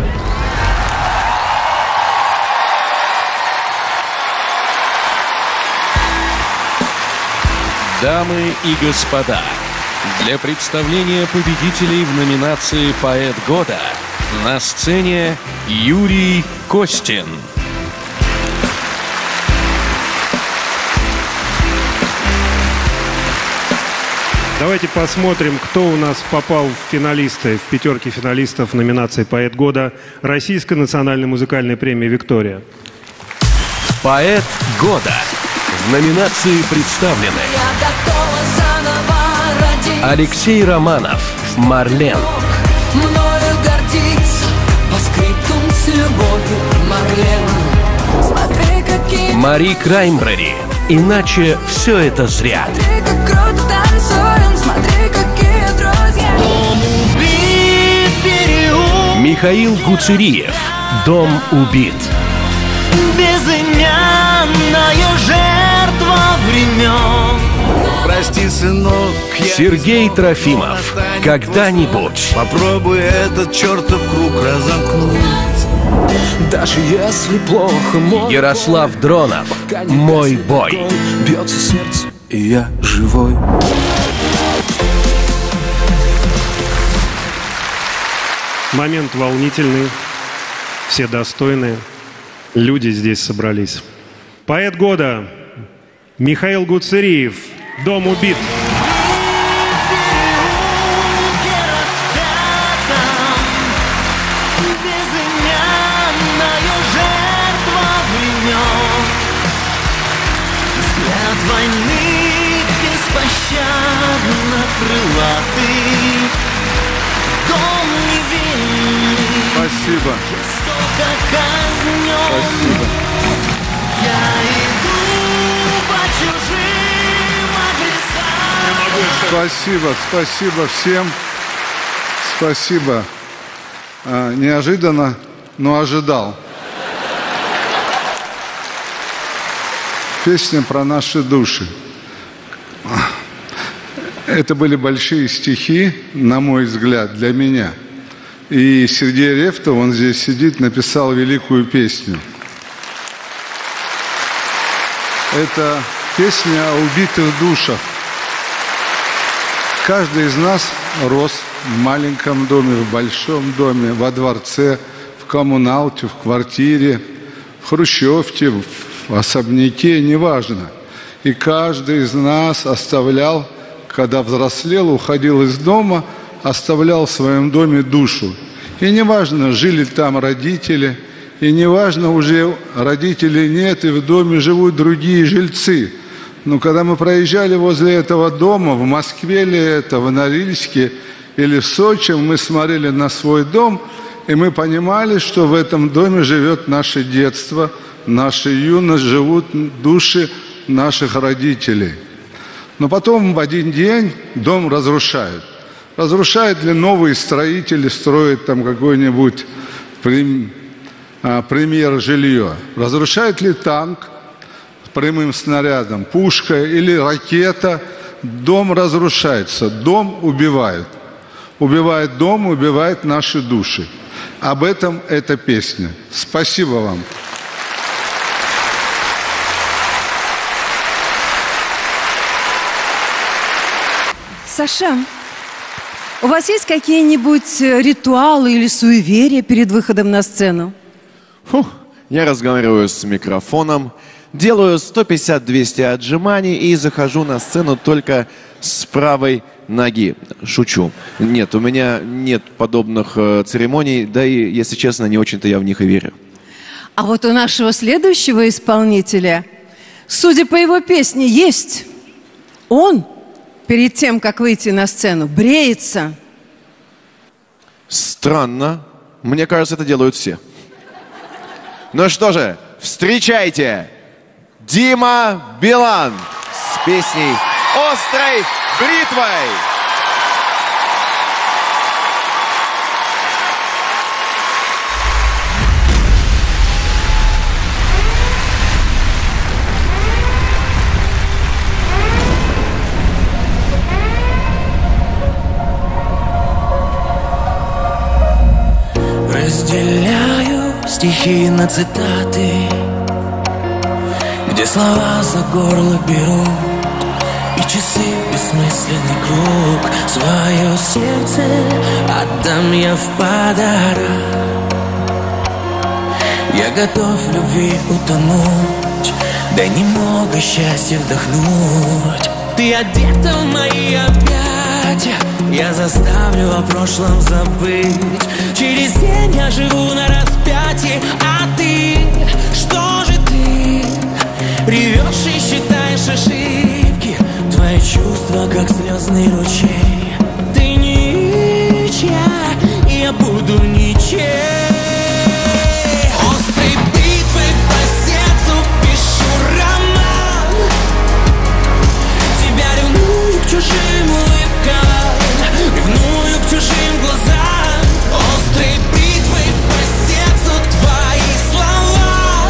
Дамы и господа, для представления победителей в номинации «Поэт года» на сцене Юрий Костин. Давайте посмотрим, кто у нас попал в финалисты, в пятерке финалистов номинации «Поэт года» Российской национальной музыкальной премии «Виктория». «Поэт года». В номинации представлены Алексей Романов, «Марлен», Мною гордится по скриптум с любовью Марлен. Смотри, какие Мари Краймбрери, «Иначе все это зря», смотри, как круто танцуем, смотри, какие друзья. Дом убит, переулок. Михаил Гуцериев, «Дом убит», Безымянная жертва времен. Прости, сынок, Сергей Трофимов, «Когда-нибудь», попробуй этот чертов круг разомкнуть. Даже если плохо, мой Ярослав Дронов, «Мой бой», бьется сердце, и я живой. Момент волнительный, все достойные. Люди здесь собрались. Поэт года Михаил Гуцериев, «Дом убит». Безымянная жертва времен. Взгляд войны беспощадно крылатый. Дом невинный. Спасибо. Жестоко казнен. Спасибо. Я иду по чужим адресам. Спасибо, спасибо всем. Спасибо. Неожиданно, но ожидал. Песня про наши души. Это были большие стихи, на мой взгляд, для меня. И Сергей Ревтов, он здесь сидит, написал великую песню. Это песня о убитых душах. Каждый из нас рос в маленьком доме, в большом доме, во дворце, в коммуналке, в квартире, в хрущевке, в особняке, неважно. И каждый из нас оставлял, когда взрослел, уходил из дома, оставлял в своем доме душу. И неважно, жили там родители, и неважно, уже родителей нет, и в доме живут другие жильцы. Но когда мы проезжали возле этого дома, в Москве ли это, в Норильске или в Сочи, мы смотрели на свой дом, и мы понимали, что в этом доме живет наше детство, наша юность, живут души наших родителей. Но потом в один день дом разрушают. Разрушают ли новые строители, строят там какой-нибудь премьер-жилье? Разрушает ли танк прямым снарядом, пушка или ракета? Дом разрушается, дом убивает. Убивает дом, убивает наши души. Об этом эта песня. Спасибо вам. Саша, у вас есть какие-нибудь ритуалы или суеверия перед выходом на сцену? Я разговариваю с микрофоном, делаю 150-200 отжиманий и захожу на сцену только с правой ноги. Шучу. Нет, у меня нет подобных церемоний, да и, если честно, не очень-то я в них и верю. А вот у нашего следующего исполнителя, судя по его песне, есть. Он перед тем, как выйти на сцену, бреется. Странно. Мне кажется, это делают все. Ну что же, встречайте Дима Билан с песней «Острой бритвой». Разделяю стихи на цитаты, где слова за горло берут, и часы бессмысленный круг. Свое сердце отдам я в подарок. Я готов в любви утонуть, дай немного счастья вдохнуть. Ты одета в мои объятия, я заставлю о прошлом забыть. Через день я живу на распятии, а ты, что же ты? Ревешь и считаешь ошибки, твои чувства, как слезный ручей. Ты ничья, и я буду ничей. Острой бритвой по сердцу пишу роман. Тебя ревную к чужим улыбкам, ревную к чужим глазам. Острой бритвой по сердцу твои слова.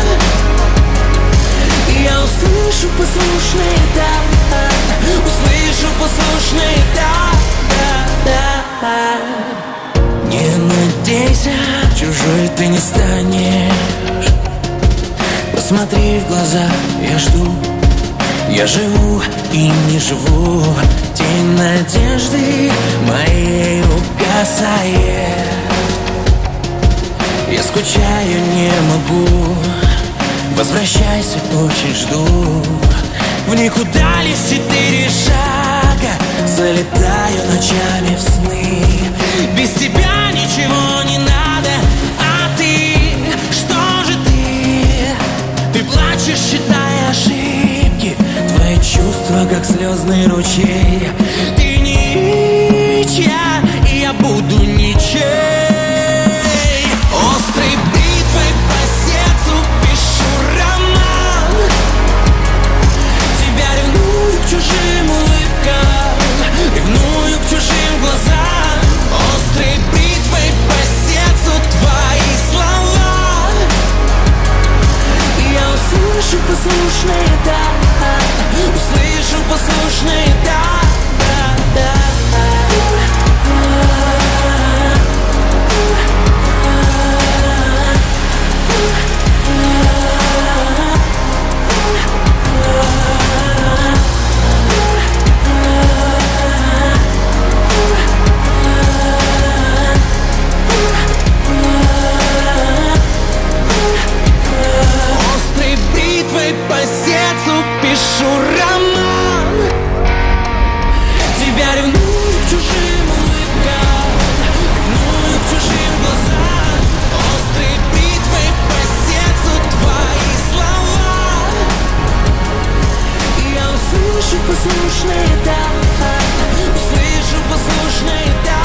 И я услышу послушные «да», услышу послушные «да». Не надейся, чужой ты не станешь. Посмотри в глаза, я жду. Я живу и не живу. Тень надежды моей угасает. Я скучаю, не могу. Возвращайся, очень жду. В никуда лишь 4 шага. Залетаю ночами в сны. Без тебя ничего не надо. А ты, что же ты? Ты плачешь, считая ошибки. Твои чувства, как слезный ручей. Ты ничья, и я буду ничей. Острой бритвой по сердцу пишу роман. Тебя ревную к чужим улыбкам, ревную к чужим глазам. Острой бритвой по сердцу твои слова. И я услышу послушные «да», услышу послушные «да». Острой бритвой по сердцу пишу роман. Тебя ревную к чужим улыбкам, ревную к чужим глазам. Острой бритвой по сердцу твои слова. И я услышу послушные «да», услышу послушные «да».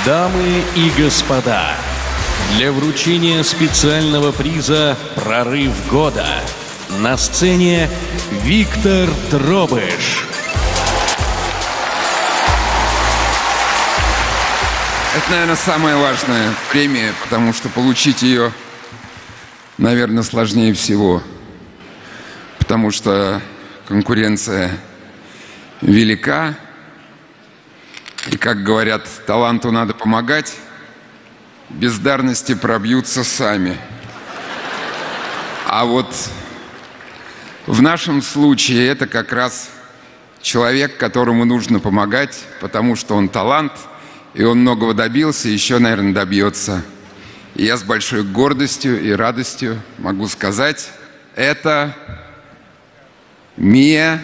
Дамы и господа, для вручения специального приза «Прорыв года» на сцене Виктор Дробыш. Это, наверное, самая важная премия, потому что получить ее, наверное, сложнее всего. Потому что конкуренция велика. И, как говорят, таланту надо помогать, бездарности пробьются сами. А вот в нашем случае это как раз человек, которому нужно помогать, потому что он талант, и он многого добился, и еще, наверное, добьется. И я с большой гордостью и радостью могу сказать, это Мия.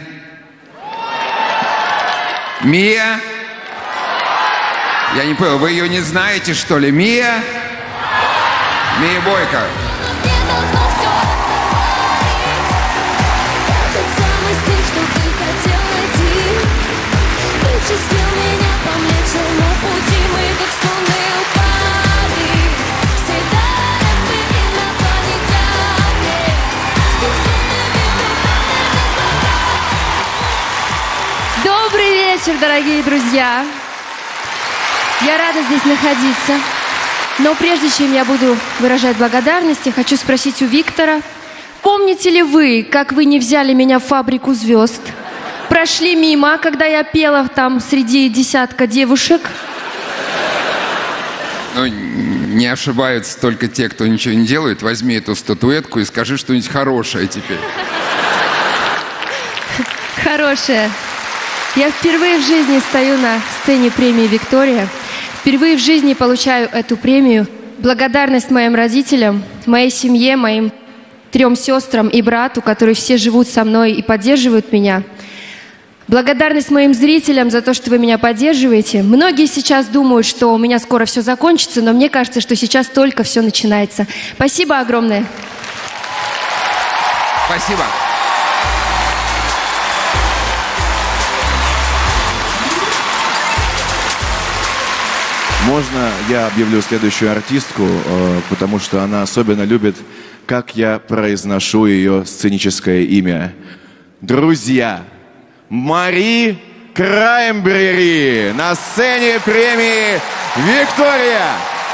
Мия? Я не понял, вы ее не знаете, что ли? Мия? Мия Бойко. Добрый вечер, дорогие друзья! Я рада здесь находиться. Но прежде чем я буду выражать благодарность, я хочу спросить у Виктора, помните ли вы, как вы не взяли меня в «Фабрику звезд»? Прошли мимо, когда я пела там среди десятка девушек? Ну, не ошибаются только те, кто ничего не делает. Возьми эту статуэтку и скажи что-нибудь хорошее теперь. Хорошее. Я впервые в жизни стою на сцене премии «Виктория». Впервые в жизни получаю эту премию. Благодарность моим родителям, моей семье, моим 3 сестрам и брату, которые все живут со мной и поддерживают меня. Благодарность моим зрителям за то, что вы меня поддерживаете. Многие сейчас думают, что у меня скоро все закончится, но мне кажется, что сейчас только все начинается. Спасибо огромное. Спасибо. Можно я объявлю следующую артистку, потому что она особенно любит, как я произношу ее сценическое имя. Друзья, Мари Краймбрери на сцене премии «Виктория».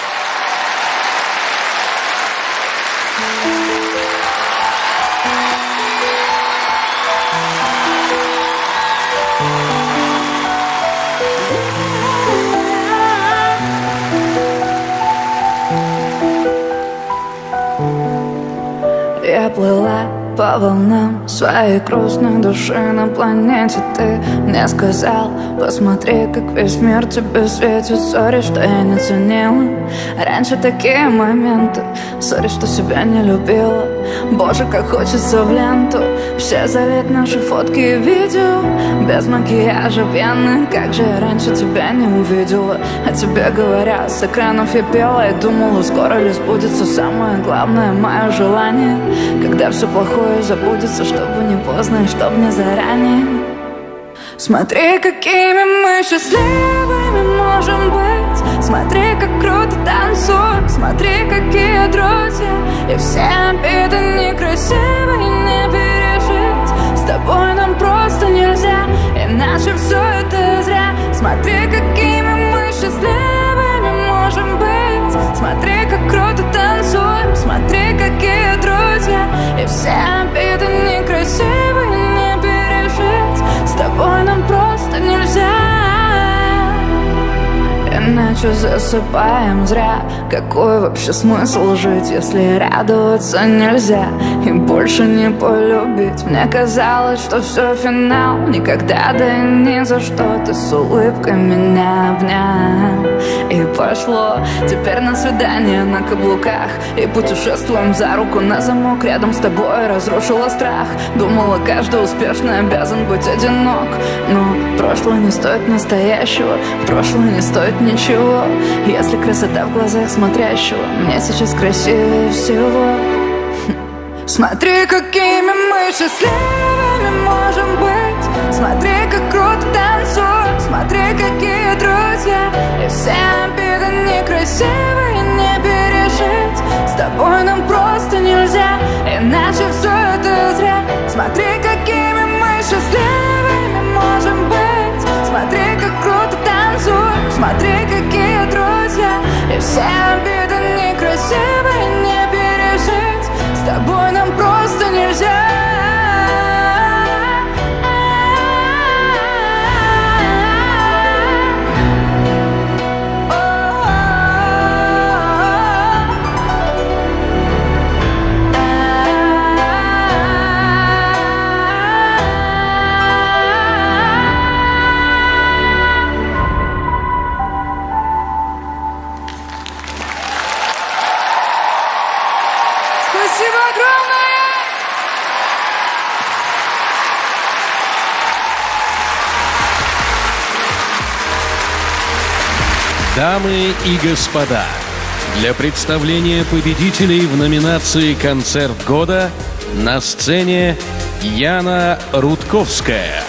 Я плыла по волнам своей грустной души на планете. Ты мне сказал, посмотри, как весь мир тебе светит. Сори, что я не ценила раньше такие моменты. Сори, что себя не любила. Боже, как хочется в ленту все залить наши фотки и видео. Без макияжа пьяный, как же я раньше тебя не увидела. А тебе говоря, с экранов я пела и думала, скоро ли сбудется самое главное мое желание. Когда все плохое забудется, чтобы не поздно и чтобы не заранее. Смотри, какими мы счастливыми можем быть. Смотри, как круто танцуем. Смотри, какие друзья. И все обиды некрасивые не пережить. С тобой нам просто нельзя, иначе все это зря. Смотри, какими мы счастливыми можем быть. Смотри, как круто танцуем. Смотри, какие друзья. И все обиды некрасивые не пережить. С тобой нам просто нельзя, иначе засыпаем зря. Какой вообще смысл жить, если радоваться нельзя и больше не полюбить? Мне казалось, что все финал, никогда, да и ни за что. Ты с улыбкой меня обнял, и пошло. Теперь на свидание на каблуках и путешествуем за руку на замок. Рядом с тобой разрушила страх. Думала, каждый успешный обязан быть одинок. Но прошлое не стоит настоящего, прошлое не стоит ничего, если красота в глазах смотрящего мне сейчас красивее всего. Смотри, какими мы счастливыми можем быть. Смотри, как круто танцуем. Смотри, какие друзья. И все обиды Дамы и господа, для представления победителей в номинации «Концерт года» на сцене Яна Рудковская.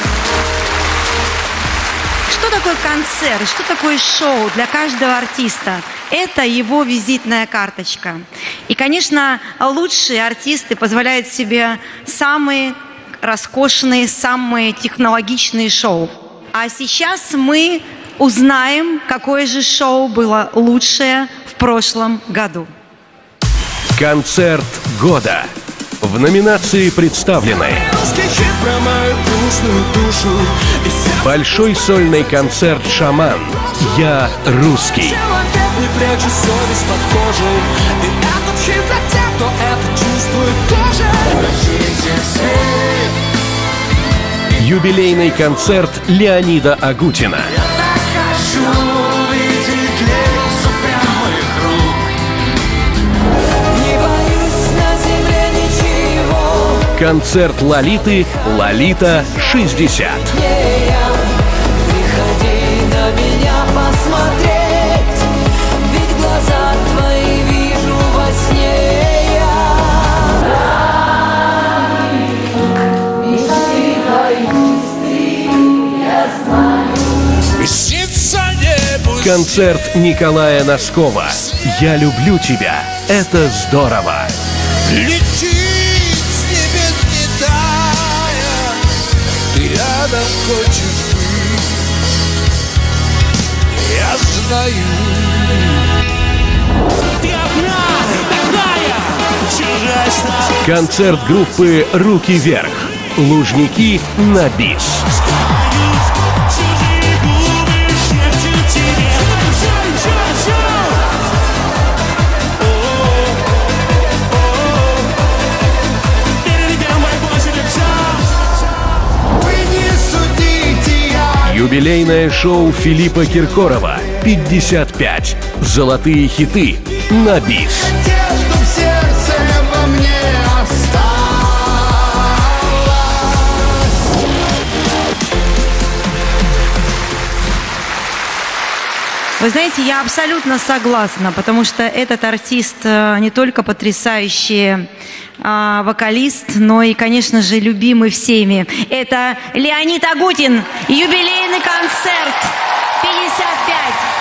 Что такое концерт, что такое шоу для каждого артиста? Это его визитная карточка. И, конечно, лучшие артисты позволяют себе самые роскошные, самые технологичные шоу. А сейчас мы узнаем, какое же шоу было лучшее в прошлом году. Концерт года. В номинации представлены большой сольный концерт «Шаман». Я русский. Не прячу совесть под кожей. И этот хит для тех, кто это чувствует тоже. Юбилейный концерт Леонида Агутина. Концерт Лолиты «Лолита 60». Приходи на меня посмотреть, ведь глаза твои вижу во сне я. Концерт Николая Носкова «Я люблю тебя». Это здорово. Ты рядом хочешь быть, я знаю. Ты одна, такая, чужая стала. Концерт группы «Руки вверх». Лужники на бис. Юбилейное шоу Филиппа Киркорова «55. Золотые хиты» на бис. Вы знаете, я абсолютно согласна, потому что этот артист не только потрясающий вокалист, но и, конечно же, любимый всеми. Это Леонид Агутин, юбилейный концерт 55.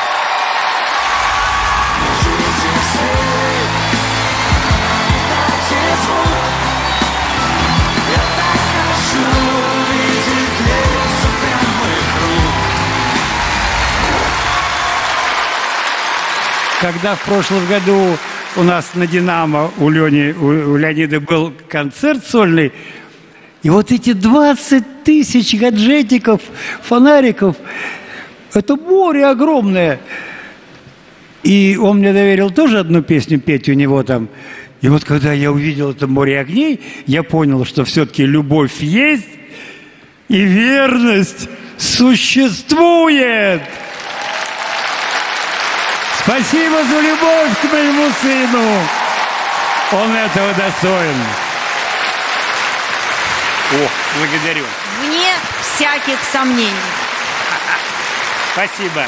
Когда в прошлом году у нас на «Динамо» у Леонида был концерт сольный, и вот эти 20 тысяч гаджетиков, фонариков, это море огромное. И он мне доверил тоже одну песню петь у него там. И вот когда я увидел это море огней, я понял, что все-таки любовь есть и верность существует. Спасибо за любовь к моему сыну. Он этого достоин. О, благодарю. Вне всяких сомнений. Спасибо.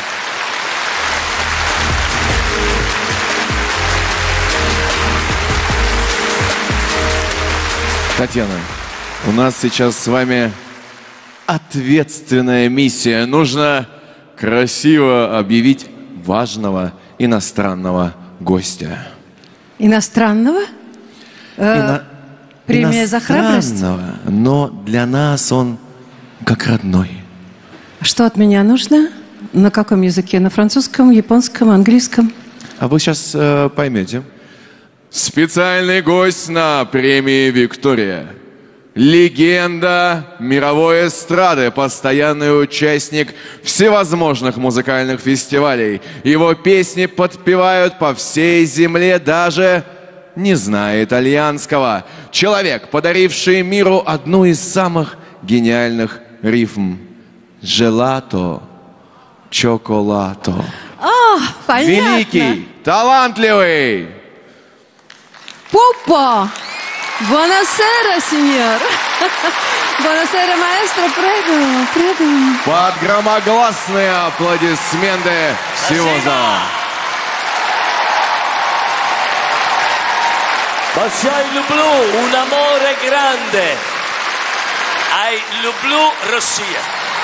Татьяна, у нас сейчас с вами ответственная миссия. Нужно красиво объявить важного иностранного гостя. Иностранного? Премия за храбрость? Иностранного, но для нас он как родной. Что от меня нужно? На каком языке? На французском, японском, английском? А вы сейчас поймете. Специальный гость на премии «Виктория». Легенда мировой эстрады, постоянный участник всевозможных музыкальных фестивалей. Его песни подпевают по всей земле, даже не зная итальянского. Человек, подаривший миру одну из самых гениальных рифм. «Желато, чоколато». Понятно. Великий, талантливый. Попа! Buonasera, signor! Buonasera, maestro, prego, prego. Под громогласные аплодисменты всего зала. Большой люблю, un amore grande. I люблю Россия.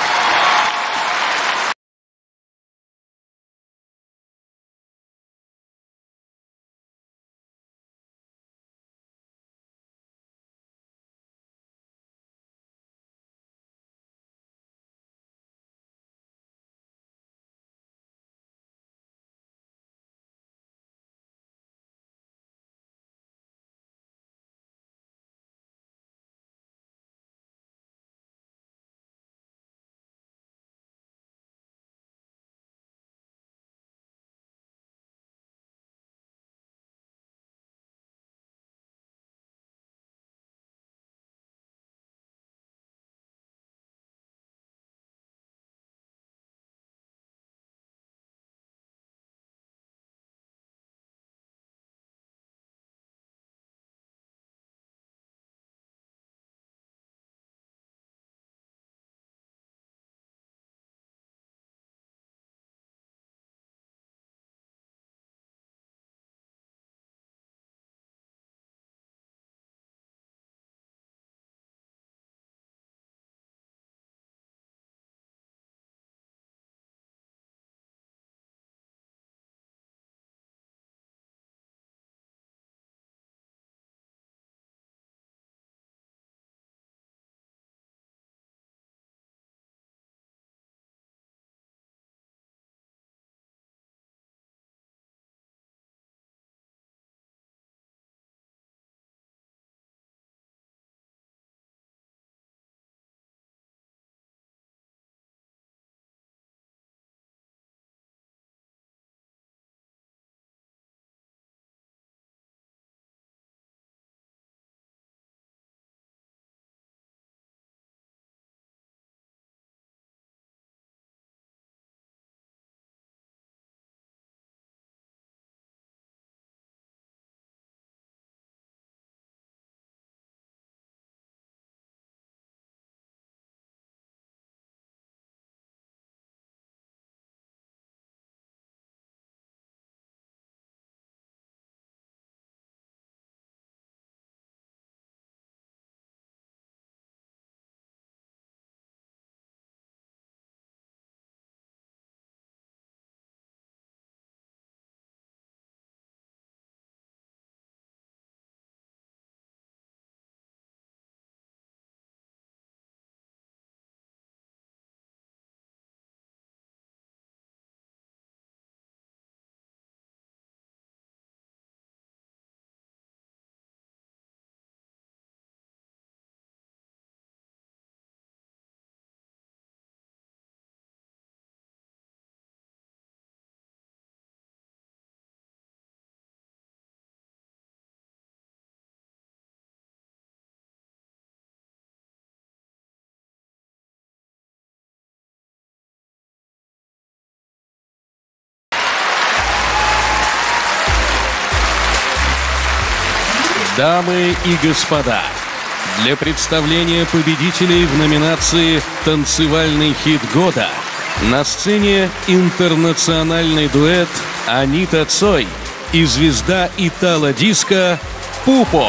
Дамы и господа, для представления победителей в номинации «Танцевальный хит года» на сцене интернациональный дуэт Анита Цой и звезда итало-диско Пупо.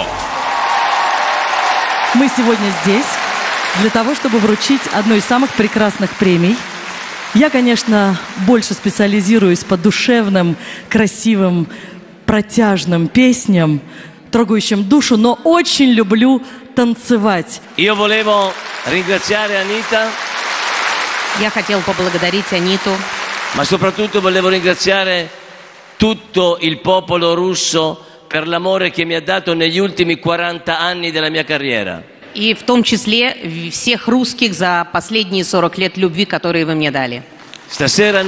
Мы сегодня здесь для того, чтобы вручить одну из самых прекрасных премий. Я, конечно, больше специализируюсь по душевным, красивым, протяжным песням, трогающим душу, но очень люблю танцевать. Io volevo ringraziare Anita. Я хотел поблагодарить Аниту. Ma soprattutto volevo ringraziare tutto il popolo russo per l'amore che mi ha dato negli ultimi 40 anni della mia carriera. И в том числе всех русских за последние 40 лет любви, которые вы мне дали. Stasera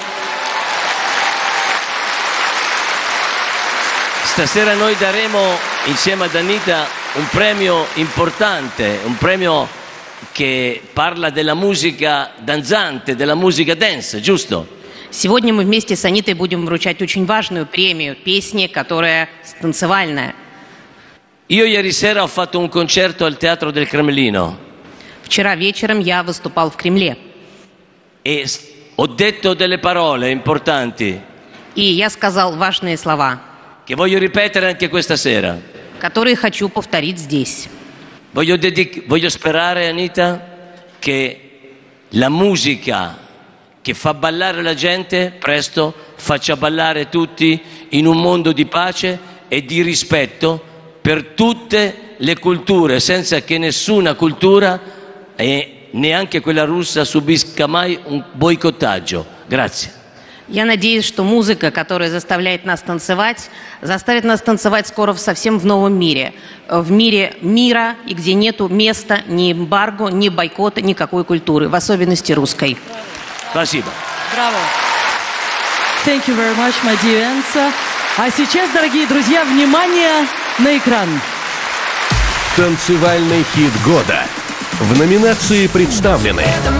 noi daremo insieme ad Anita un premio importante, un premio che parla della musica danzante, della musica dance, giusto? Сегодня мы вместе с Анитой будем вручать очень важную премию песни, которая танцевальная. Io ieri sera ho fatto un concerto al Teatro del Cremlino. Вчера вечером я выступал в Кремле. E ho detto delle parole importanti. И я сказал важные слова, che voglio ripetere anche questa sera. которые хочу повторить здесь. Voglio sperare, Anita, che la musica che fa ballare la gente presto faccia ballare tutti in un mondo di pace e di rispetto per tutte le culture, senza che nessuna cultura, e neanche quella russa, subisca mai un boicottaggio. Grazie. Я надеюсь, что музыка, которая заставит нас танцевать скоро совсем в новом мире. В мире мира, и где нету места ни эмбарго, ни бойкота, никакой культуры, в особенности русской. Спасибо. Браво. Thank you very much, my dear Ensa. А сейчас, дорогие друзья, внимание на экран. Танцевальный хит года. В номинации представлены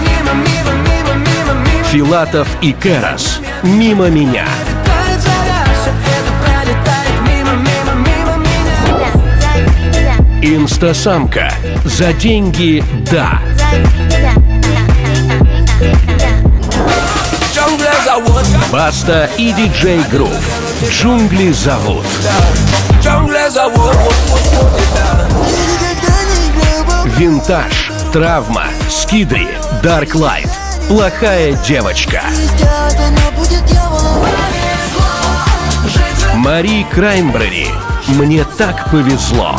Филатов и Кэрос «Мимо меня». Инстасамка «За деньги, да». Баста и диджей Грув «Джунгли зовут». Винтаж, Травма, Скидри, Дарклайт, Плохая девочка. Мари Краймбрери, Мне так повезло.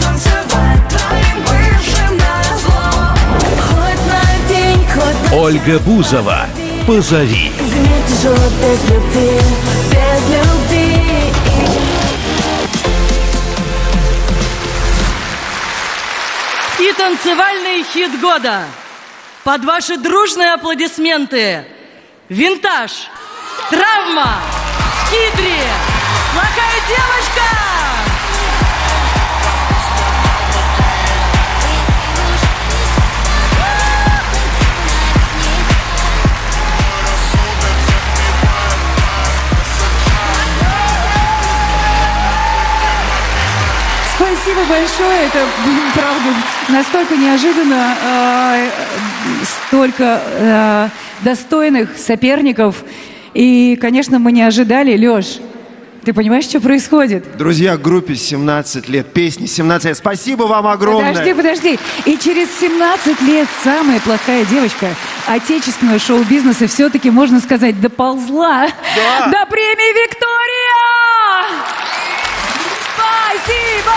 Ольга Бузова, Позови. И танцевальный хит года. Под ваши дружные аплодисменты. Винтаж, Травма, Скидри, Плохая девочка. Спасибо большое. Это, правда, настолько неожиданно, столько достойных соперников. И, конечно, мы не ожидали. Лёш, ты понимаешь, что происходит? Друзья, группе 17 лет, песни 17 лет. Спасибо вам огромное. Подожди. И через 17 лет самая плохая девочка отечественного шоу-бизнеса все-таки, можно сказать, доползла до премии «Виктория». Спасибо!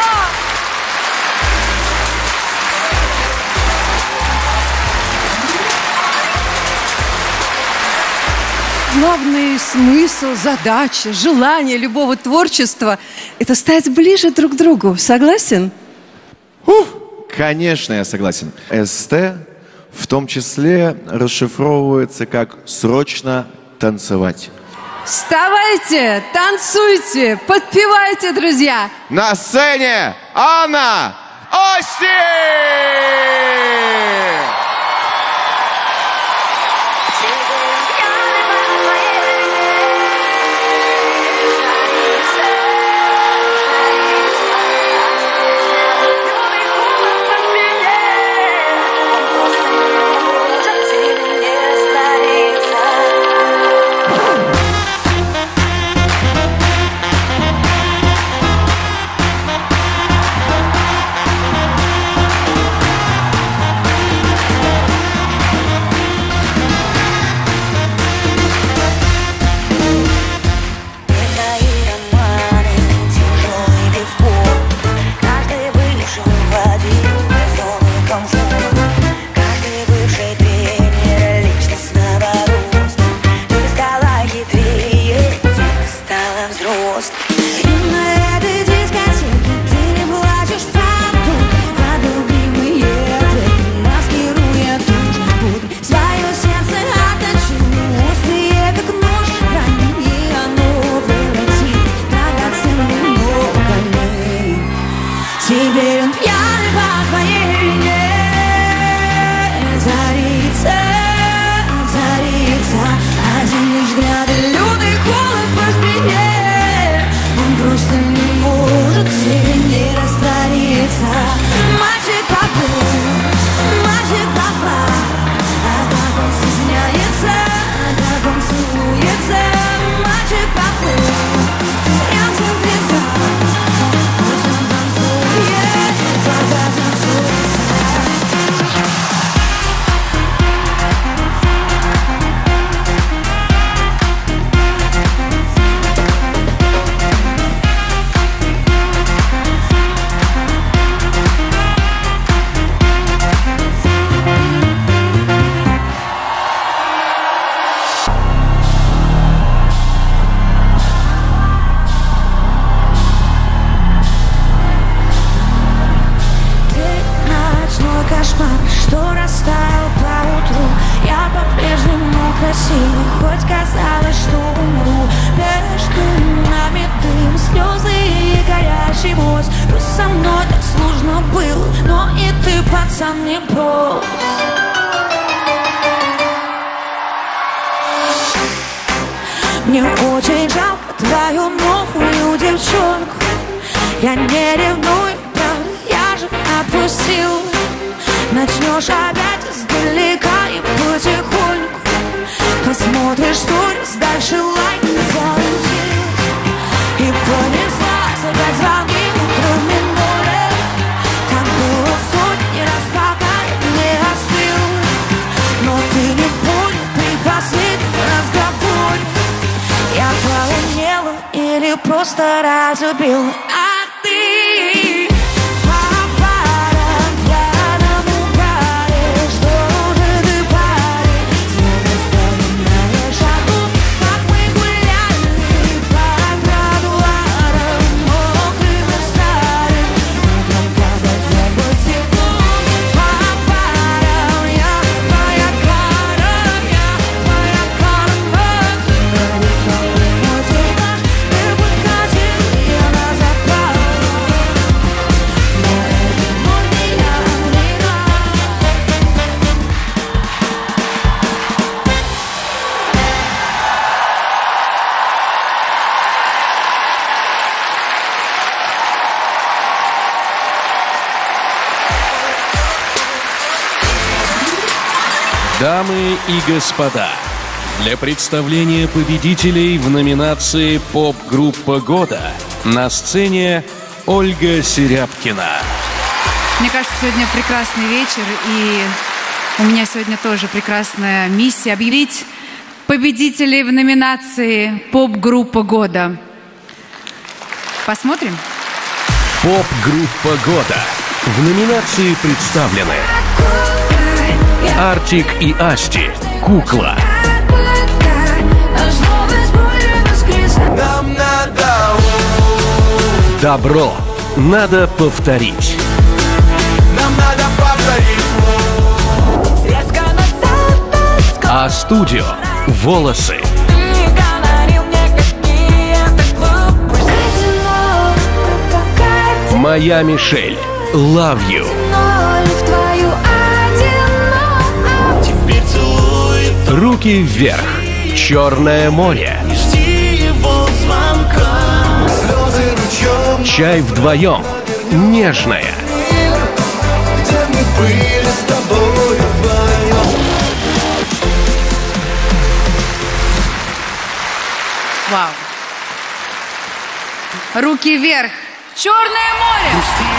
Главный смысл, задача, желание любого творчества – это стать ближе друг к другу. Согласен? Конечно, я согласен. СТ в том числе расшифровывается как «срочно танцевать». Вставайте, танцуйте, подпевайте, друзья. На сцене Анна Ости! Мальчик силы, хоть казалось, что умру. Между нами дым, слезы и горячий мозг. Просто со мной так сложно было, но и ты, пацан, не прост. Мне очень жалко твою новую девчонку. Я не ревную, правда, я же отпустил. Начнешь опять издалека и потихоньку посмотришь сторис, дальше лайк залетел. И понеслась опять звонки утром и море. Так было сотни раз, пока я не остыл. Но ты не понял при последнем разговоре. Я полонела или просто разлюбила. А ты Дамы и господа, для представления победителей в номинации «Поп-группа года» на сцене Ольга Серябкина. Мне кажется, сегодня прекрасный вечер, и у меня сегодня тоже прекрасная миссия объявить победителей в номинации «Поп-группа года». Посмотрим? «Поп-группа года». В номинации представлены Артик и Асти «Кукла». Нам надо Добро. Надо повторить. Нам надо повторить. А студио «Волосы». Моя Мишель «Love You». Руки вверх. Черное море. Чай вдвоем. Нежная. Вау. Руки вверх. Черное море.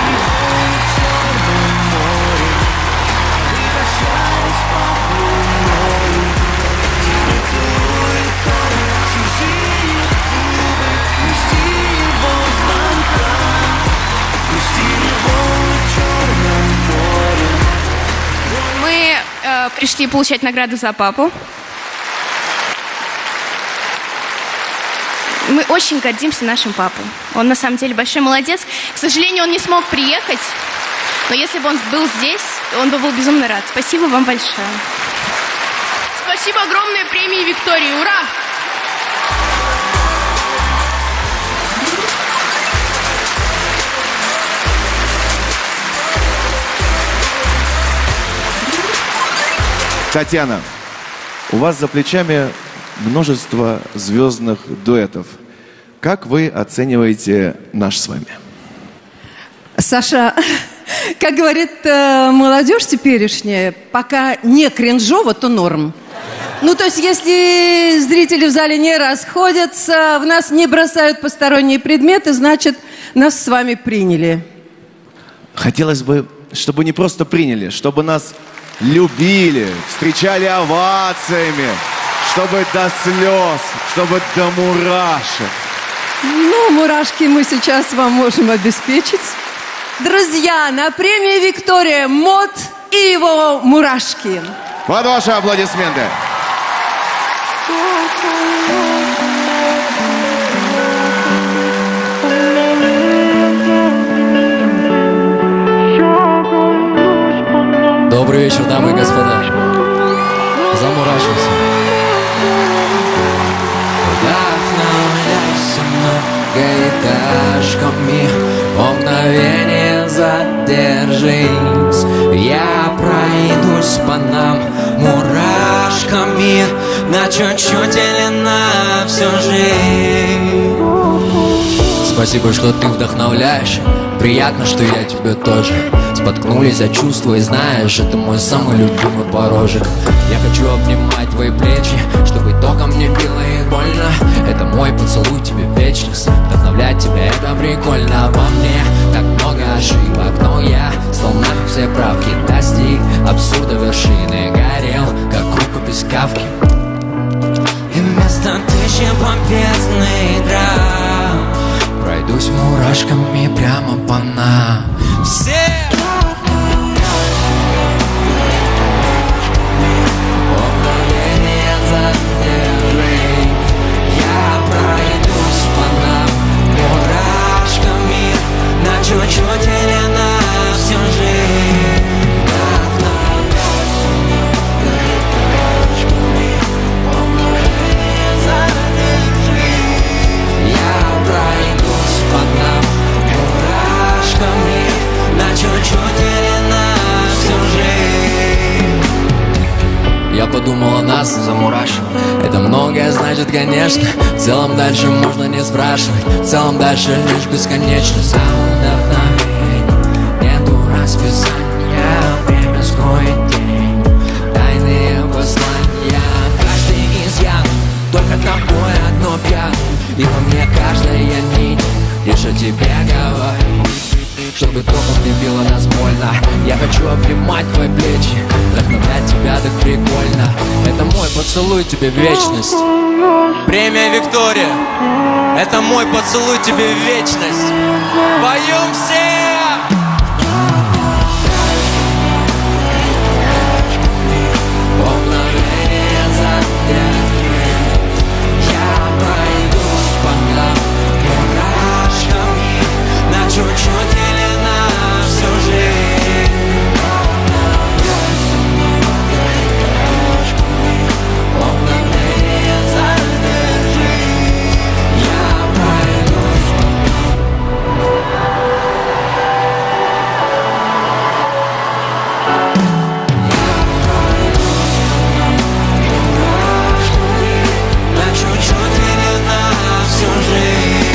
Мы пришли получать награду за папу. Мы очень гордимся нашим папой. Он на самом деле большой молодец. К сожалению, он не смог приехать. Но если бы он был здесь, он бы был безумно рад. Спасибо вам большое. Спасибо огромное премии Виктории. Ура! Татьяна, у вас за плечами множество звездных дуэтов. Как вы оцениваете наш с вами? Саша, как говорит молодежь теперешняя, пока не кринжово, то норм. Ну, то есть, если зрители в зале не расходятся, в нас не бросают посторонние предметы, значит, нас с вами приняли. Хотелось бы, чтобы не просто приняли, чтобы нас любили, встречали овациями, чтобы до слез, чтобы до мурашек. Ну, мурашки мы сейчас вам можем обеспечить. Друзья, на премии «Виктория» МОД и его мурашки. Под ваши аплодисменты. Добрый вечер, дамы и господа. Замурашился. мурашками. О, мгновение задержись, я пройдусь по нам мурашками на чуть-чуть или на всю жизнь. Спасибо, что ты вдохновляешь. Приятно, что я тебе тоже. Споткнулись за чувства и знаешь, это мой самый любимый порожек. Я хочу обнимать твои плечи, чтобы током не било их больно. Это мой поцелуй тебе вечность. Вдохновлять тебя это прикольно. Во мне так много ошибок, но я слал нафиг все правки. Достиг абсурда вершины, горел, как рукопись Кавки. И вместо тысячи помпезных драм пройдусь мурашками прямо по нам. Все! Чуть-чуть или на всю жизнь. Я пройдусь под нам мурашками на чуть-чуть или на всю жизнь. Я подумал о нас, замурашил. Это многое значит, конечно. В целом дальше можно не спрашивать. В целом дальше лишь бесконечность. Нету расписания, время скроет день. Тайные послания, каждый изъян. Только тобой одно пьяно. И во мне каждая нить лишь о тебе говорит. Чтобы током не било нас больно. Я хочу обнимать твои плечи, вдохновлять тебя так прикольно. Это мой поцелуй тебе вечность. Премия Виктория. Это мой поцелуй тебе вечность. Поем все! Чуть-чуть или на всю жизнь. Мгновение задержись, я пройдусь. На чуть-чуть или на всю жизнь.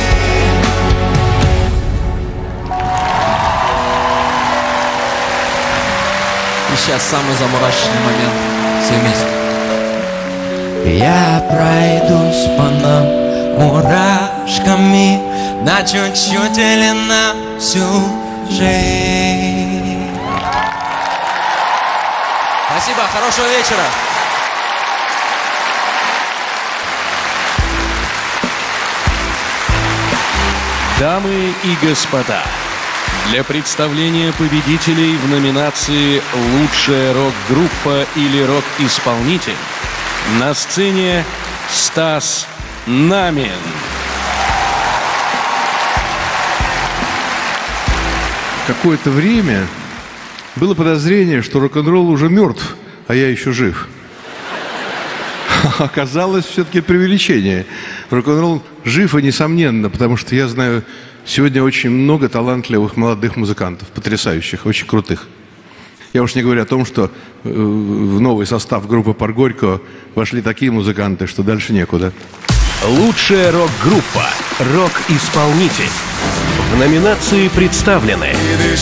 Сейчас самый замурашечный момент. Все вместе. Я пройдусь по нам мурашками на чуть-чуть или на всю жизнь. Спасибо, хорошего вечера. Дамы и господа, для представления победителей в номинации «Лучшая рок-группа» или «Рок-исполнитель» на сцене Стас Намин. Какое-то время было подозрение, что рок-н-ролл уже мертв, а я еще жив. Оказалось, все-таки преувеличение. Рок-н-ролл жив и несомненно, потому что я знаю сегодня очень много талантливых молодых музыкантов, потрясающих, очень крутых. Я уж не говорю о том, что в новый состав группы «Парк Горького» вошли такие музыканты, что дальше некуда. Лучшая рок-группа, рок-исполнитель. В номинации представлены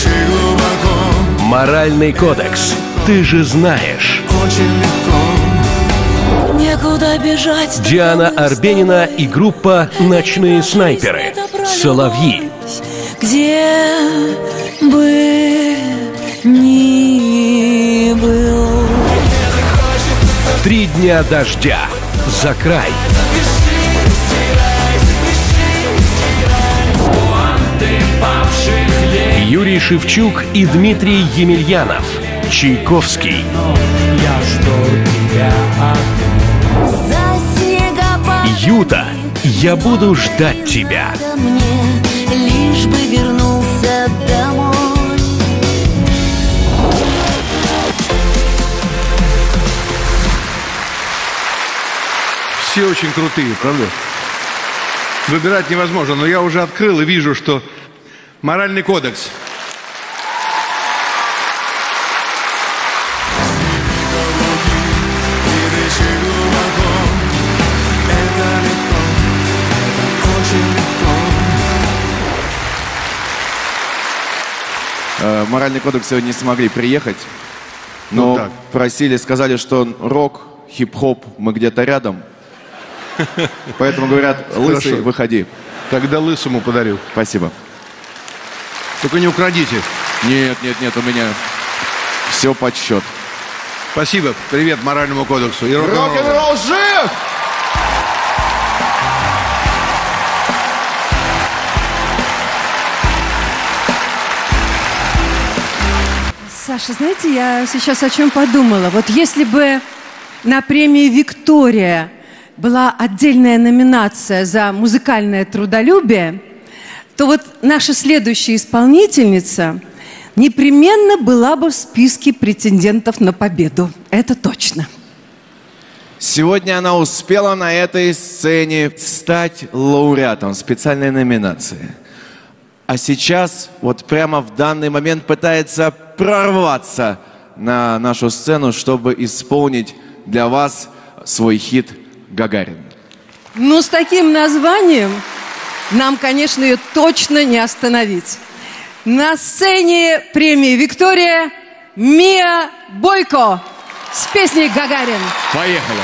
«Моральный кодекс», «Ты же знаешь», Некуда бежать. Диана Арбенина и группа «Ночные снайперы», «Соловьи», Где бы ни был. «Три дня дождя», «За край», Юрий Шевчук и Дмитрий Емельянов, «Чайковский», Юта, «Я буду ждать тебя», Лишь бы вернулся домой. Все очень крутые, правда? Выбирать невозможно, но я уже открыл и вижу, что моральный кодекс. Моральный кодекс сегодня не смогли приехать, но просили, сказали, что рок, хип-хоп, мы где-то рядом. Поэтому говорят, лысый, Хорошо. выходи. Тогда лысому подарю. Спасибо. Только не украдите. Нет, у меня все под счет. Спасибо. Привет моральному кодексу. И рок-н-ролл жив! Саша, знаете, я сейчас о чем подумала. Вот если бы на премии «Виктория» была отдельная номинация за музыкальное трудолюбие, то вот наша следующая исполнительница непременно была бы в списке претендентов на победу. Это точно. Сегодня она успела на этой сцене стать лауреатом специальной номинации. А сейчас, вот прямо в данный момент, пытается прорваться на нашу сцену, чтобы исполнить для вас свой хит «Гагарин». Ну, с таким названием нам, конечно, ее точно не остановить. На сцене премии «Виктория» Мия Бойко с песней «Гагарин». Поехали!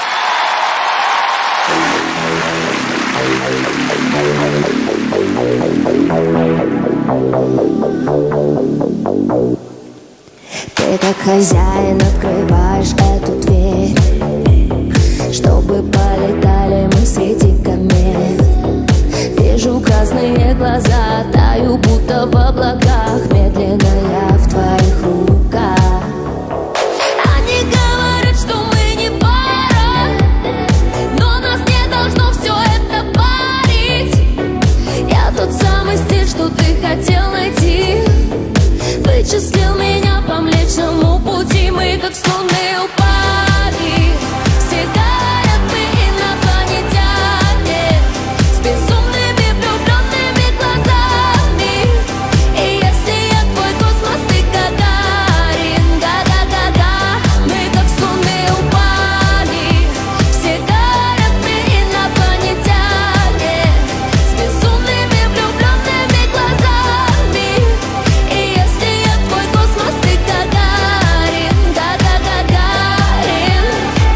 Ты как хозяин открываешь эту дверь, чтобы полетали мы среди комет. Вижу красные глаза, таю будто в облаках. Медленно я в твоих руках. Они говорят, что мы не пара, но нас не должно все это парить. Я тот самый стиль, что ты хотел найти. Вычислил меня по Млечному пути. Мы как с Луны упали. Все горят мы инопланетяне, с безумными влюбленными глазами. И если я твой космос, ты Гагарин. Га-га-га-га. Мы как с Луны упали. Все горят мы инопланетяне, с безумными влюбленными глазами. И если я твой космос, ты Гагарин. Га-га-га-гарин.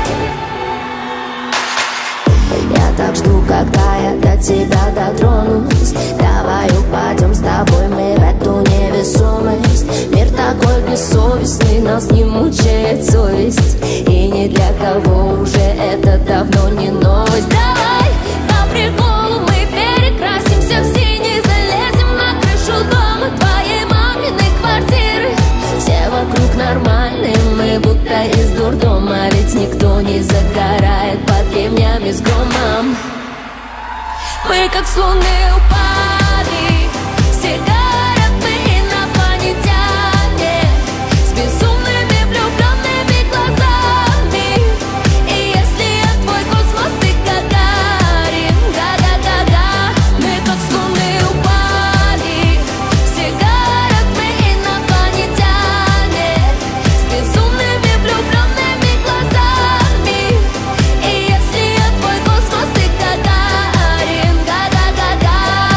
Я так жду, когда я до тебя дотронусь. Давай упадем с тобой мы в эту невесомость. Мир такой бессовестный, нас не мучает совесть. И ни для кого уже это давно не новость. Давай по приколу мы перекрасимся в синий, залезем на крышу дома твоей маминой квартиры. Все вокруг нормальные, мы будто из дурдома. Ведь никто не загорает под ливнями с громом. Мы как с Луны упали. Все горят мы инопланетяне, с безумными влюбленными глазами. И если я твой космос, ты Гагарин. Га-га-га-га. Мы как с Луны упали. Все горят мы инопланетяне, с безумными влюбленными глазами. И если я твой космос, ты Гагарин. Га-га-га-гарин.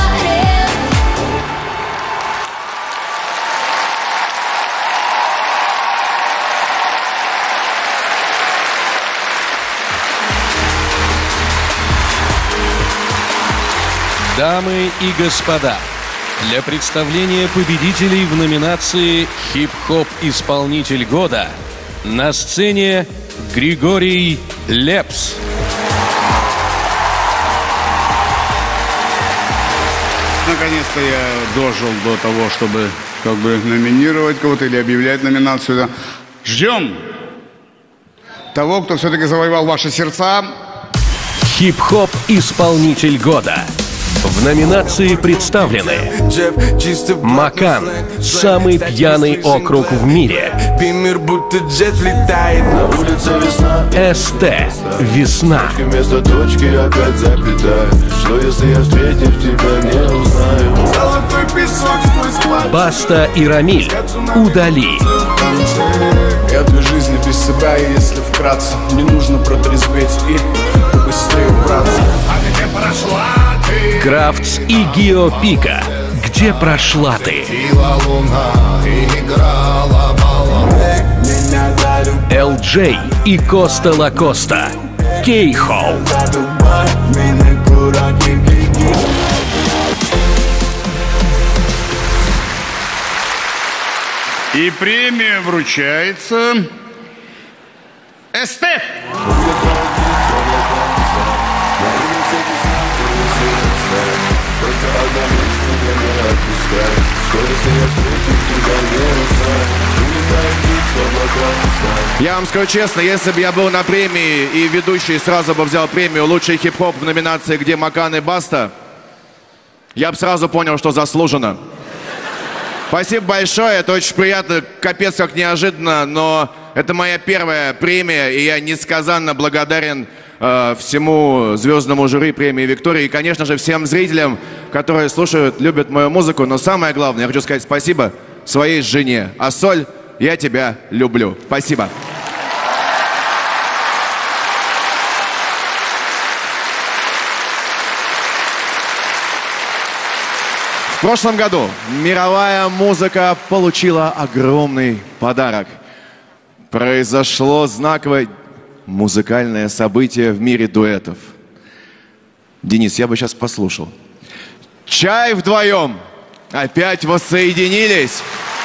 Дамы и господа, для представления победителей в номинации «Хип-хоп-исполнитель года» на сцене Григорий Лепс. Наконец-то я дожил до того, чтобы номинировать кого-то или объявлять номинацию. Да. Ждем того, кто все-таки завоевал ваши сердца. Хип-хоп-исполнитель года. В номинации представлены Макан, самый пьяный округ в мире. Мир будто джет летает. На улице весна, СТ. Весна. Вместо точки опять запятая. Что если я, встретив тебя, не узнаю? Золотой песок сквозь пальцы. Баста и Рамиль. Удали. Я две жизни без себя, и если вкратце, мне нужно протрезветь и побыстрее убраться. А где прошла ты? Крафтс и Гио Пика. Где прошла ты? Луна играла балом. Меня залюбил. LJ и Коста Лакоста. Кейхол. И премия вручается СТ. Я вам скажу честно, если бы я был на премии и ведущий сразу бы взял премию «Лучший хип-хоп» в номинации «Где Макан и Баста», я бы сразу понял, что заслуженно. Спасибо большое, это очень приятно, капец как неожиданно, но это моя первая премия, и я несказанно благодарен всему звездному жюри премии «Виктория» и, конечно же, всем зрителям, которые слушают, любят мою музыку, но самое главное, я хочу сказать спасибо своей жене. Ассоль, я тебя люблю. Спасибо. В прошлом году мировая музыка получила огромный подарок. Произошло знаковое музыкальное событие в мире дуэтов. Денис, я бы сейчас послушал. Чай вдвоем опять воссоединились.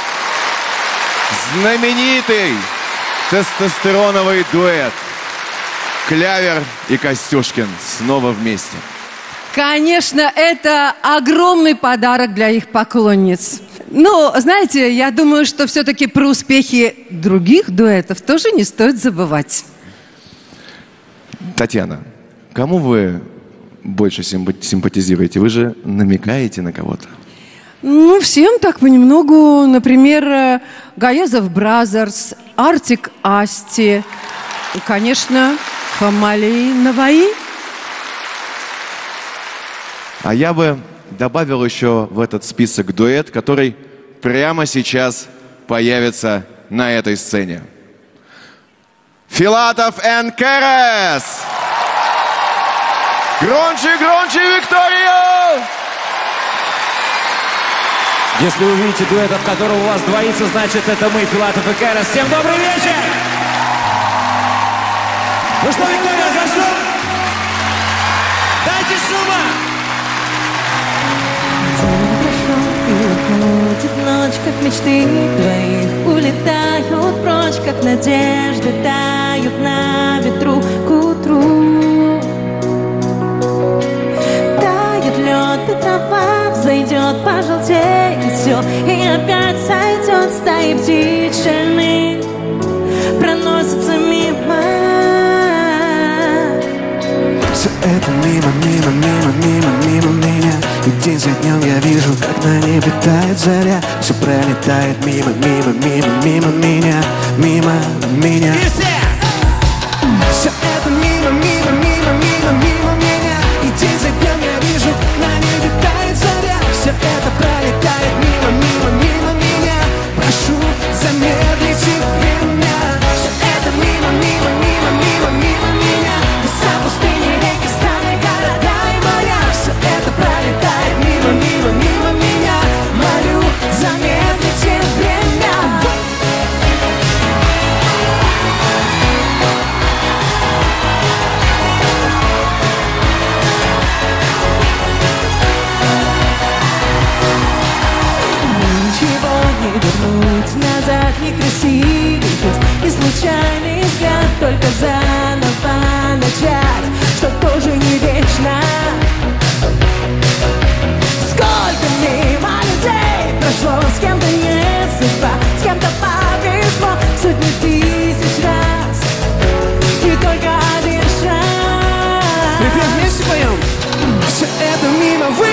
Знаменитый тестостероновый дуэт. Клявер и Костюшкин снова вместе. Конечно, это огромный подарок для их поклонниц. Но, знаете, я думаю, что все-таки про успехи других дуэтов тоже не стоит забывать. Татьяна, кому вы больше симпатизируете? Вы же намекаете на кого-то. Ну, всем так понемногу. Например, Гаязов Бразерс, Артик Асти и, конечно, Хамали Наваи. А я бы добавил еще в этот список дуэт, который прямо сейчас появится на этой сцене. Филатов и Керес! Громче, громче, Виктория! Если вы видите дуэт, от которого у вас двоится, значит, это мы, Филатов и Керес. Всем добрый вечер! Ну что, Виктория, за что? Дайте шума! Уходит ночь, как мечты двоих улетают прочь, как надежды тают на ветру к утру. Тает лед и трава, взойдет, пожелтеет все, и опять сойдет стаи птиц шальных, проносится мимо. Все это мимо, мимо, мимо, мимо, мимо меня. И день за днем я вижу, как на небе тает заря. Все пролетает мимо, мимо, мимо, мимо меня, мимо меня. Все это мимо, мимо, мимо, мимо, мимо меня. И день за днем я вижу, как на небе тает заря. Все это пролетает мимо, мимо, мимо меня. Прошу, замедлите время. Все это мимо, мимо, мимо, мимо, мимо меня. Леса, пустыни, реки, страны, города и моря. Все это пролетает мимо, мимо, мимо меня. Молю, замедлите время. Ничего не вернуть назад, некрасивый жест и случайный взгляд, только заново начать, что тоже не вечно. Сколько мимо людей прошло, с кем-то не судьба, с кем-то повезло сотни тысяч раз, и только один шаг. Припев вместе поем. Все это мимо вы.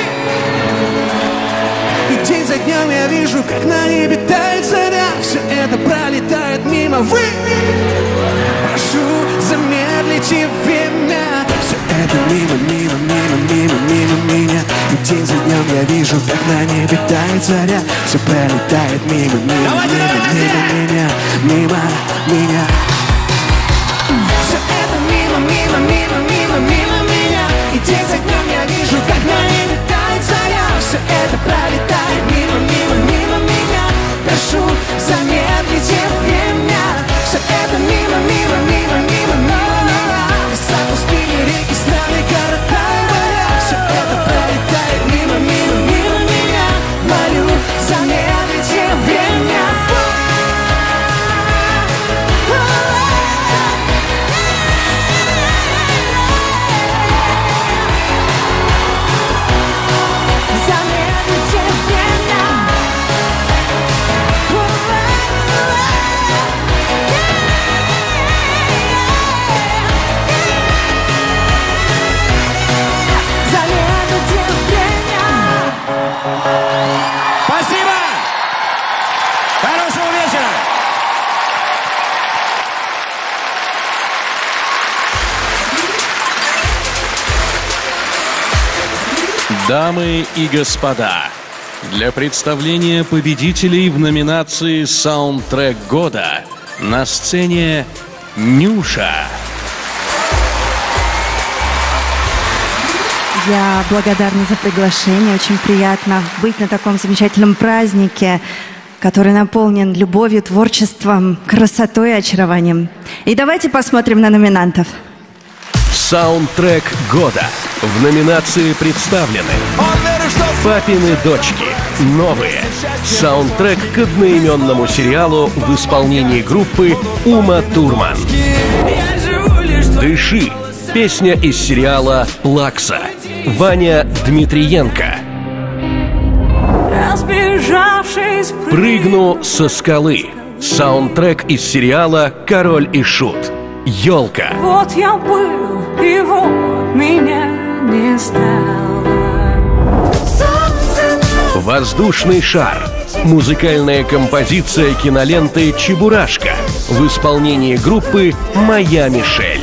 И день за днем я вижу, как на небе тает заря. Все это пролетает мимо вы. Прошу, заметьте. время. Все это мимо, мимо, мимо, мимо, мимо меня. И день за днем я вижу, как на небе тает заря. Все пролетает мимо, мимо, мимо, мимо меня, мимо меня. Все это мимо, мимо, мимо, мимо, мимо меня. И день за днем я вижу, как на небе тает заря. Все это пролетает мимо, мимо, мимо меня. Прошу, замедлите время. Все это мимо, мимо, мимо, мимо, мимо. Запустили реки, страны, города и моря. Все это пролетает мимо, мимо, мимо меня. Молю, замедлите время. Спасибо! Хорошего вечера! Дамы и господа, для представления победителей в номинации «Саундтрек года» на сцене Нюша. Я благодарна за приглашение. Очень приятно быть на таком замечательном празднике, который наполнен любовью, творчеством, красотой и очарованием. И давайте посмотрим на номинантов. Саундтрек года. В номинации представлены «Папины дочки. Новые». Саундтрек к одноименному сериалу в исполнении группы Ума Турман. «Дыши». Песня из сериала «Плакса». Ваня Дмитриенко. «Прыгну со скалы». Саундтрек из сериала «Король и Шут». «Елка». Вот я был, и вот меня не стало. «Воздушный шар». Музыкальная композиция киноленты «Чебурашка» в исполнении группы «Моя Мишель».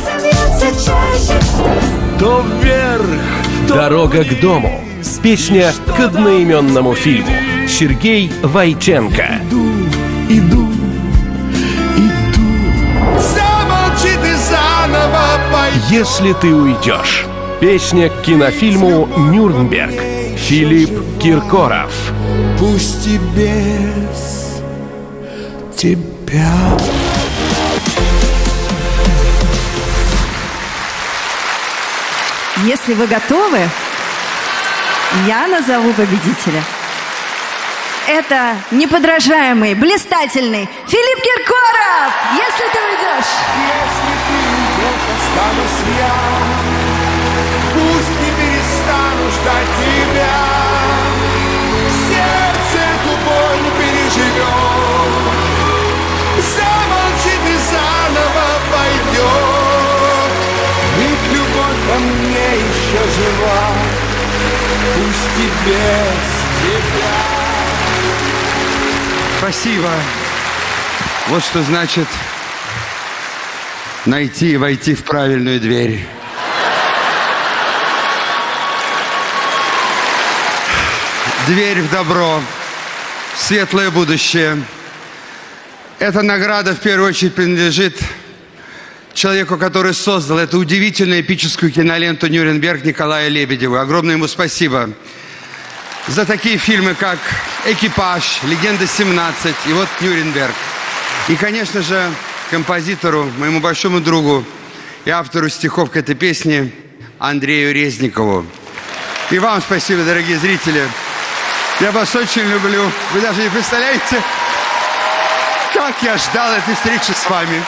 То вверх, «Дорога к дому». Песня к одноименному фильму. Сергей Войтенко. иду. Замолчи ты заново, пойдешь. «Если ты уйдешь». Песня к кинофильму «Нюрнберг». Филипп Киркоров. Пусть и без тебя. Если вы готовы, я назову победителя. Это неподражаемый, блистательный Филипп Киркоров! Если ты уйдешь. Если ты уйдешь, останусь я. Пусть не перестану ждать тебя. Сердце эту боль переживет. Замолчи, ты заново пойдет. Ведь любовь во мне еще жива. Пусть и без тебя. Спасибо. Вот что значит найти и войти в правильную дверь. Дверь в добро, в светлое будущее. Эта награда в первую очередь принадлежит человеку, который создал эту удивительную эпическую киноленту «Нюрнберг» Николаю Лебедеву. Огромное ему спасибо за такие фильмы, как «Экипаж», «Легенда-17» и вот «Нюрнберг». И, конечно же, композитору, моему большому другу и автору стихов к этой песне Андрею Резникову. И вам спасибо, дорогие зрители. Я вас очень люблю. Вы даже не представляете, как я ждал этой встречи с вами.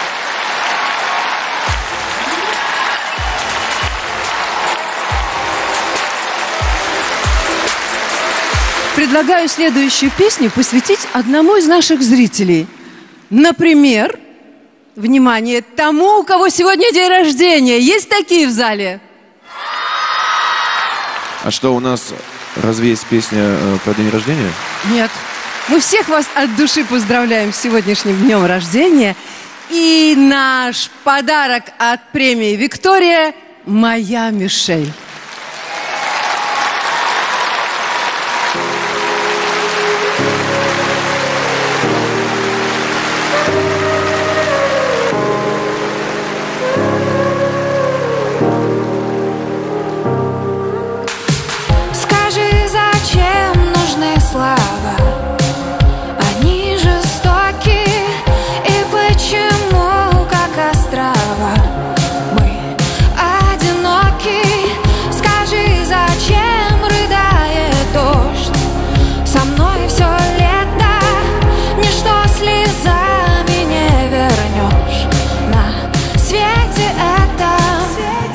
Предлагаю следующую песню посвятить одному из наших зрителей. Например, внимание, тому, у кого сегодня день рождения. Есть такие в зале? А что, у нас разве есть песня про день рождения? Нет. Мы всех вас от души поздравляем с сегодняшним днем рождения. И наш подарок от премии «Виктория» – «Моя Мишель». Скажи, зачем нужны слова? Они жестоки, и почему, как острова, мы одиноки? Скажи, зачем рыдает дождь? Со мной все лето, ничто слезами не вернешь. На свете этом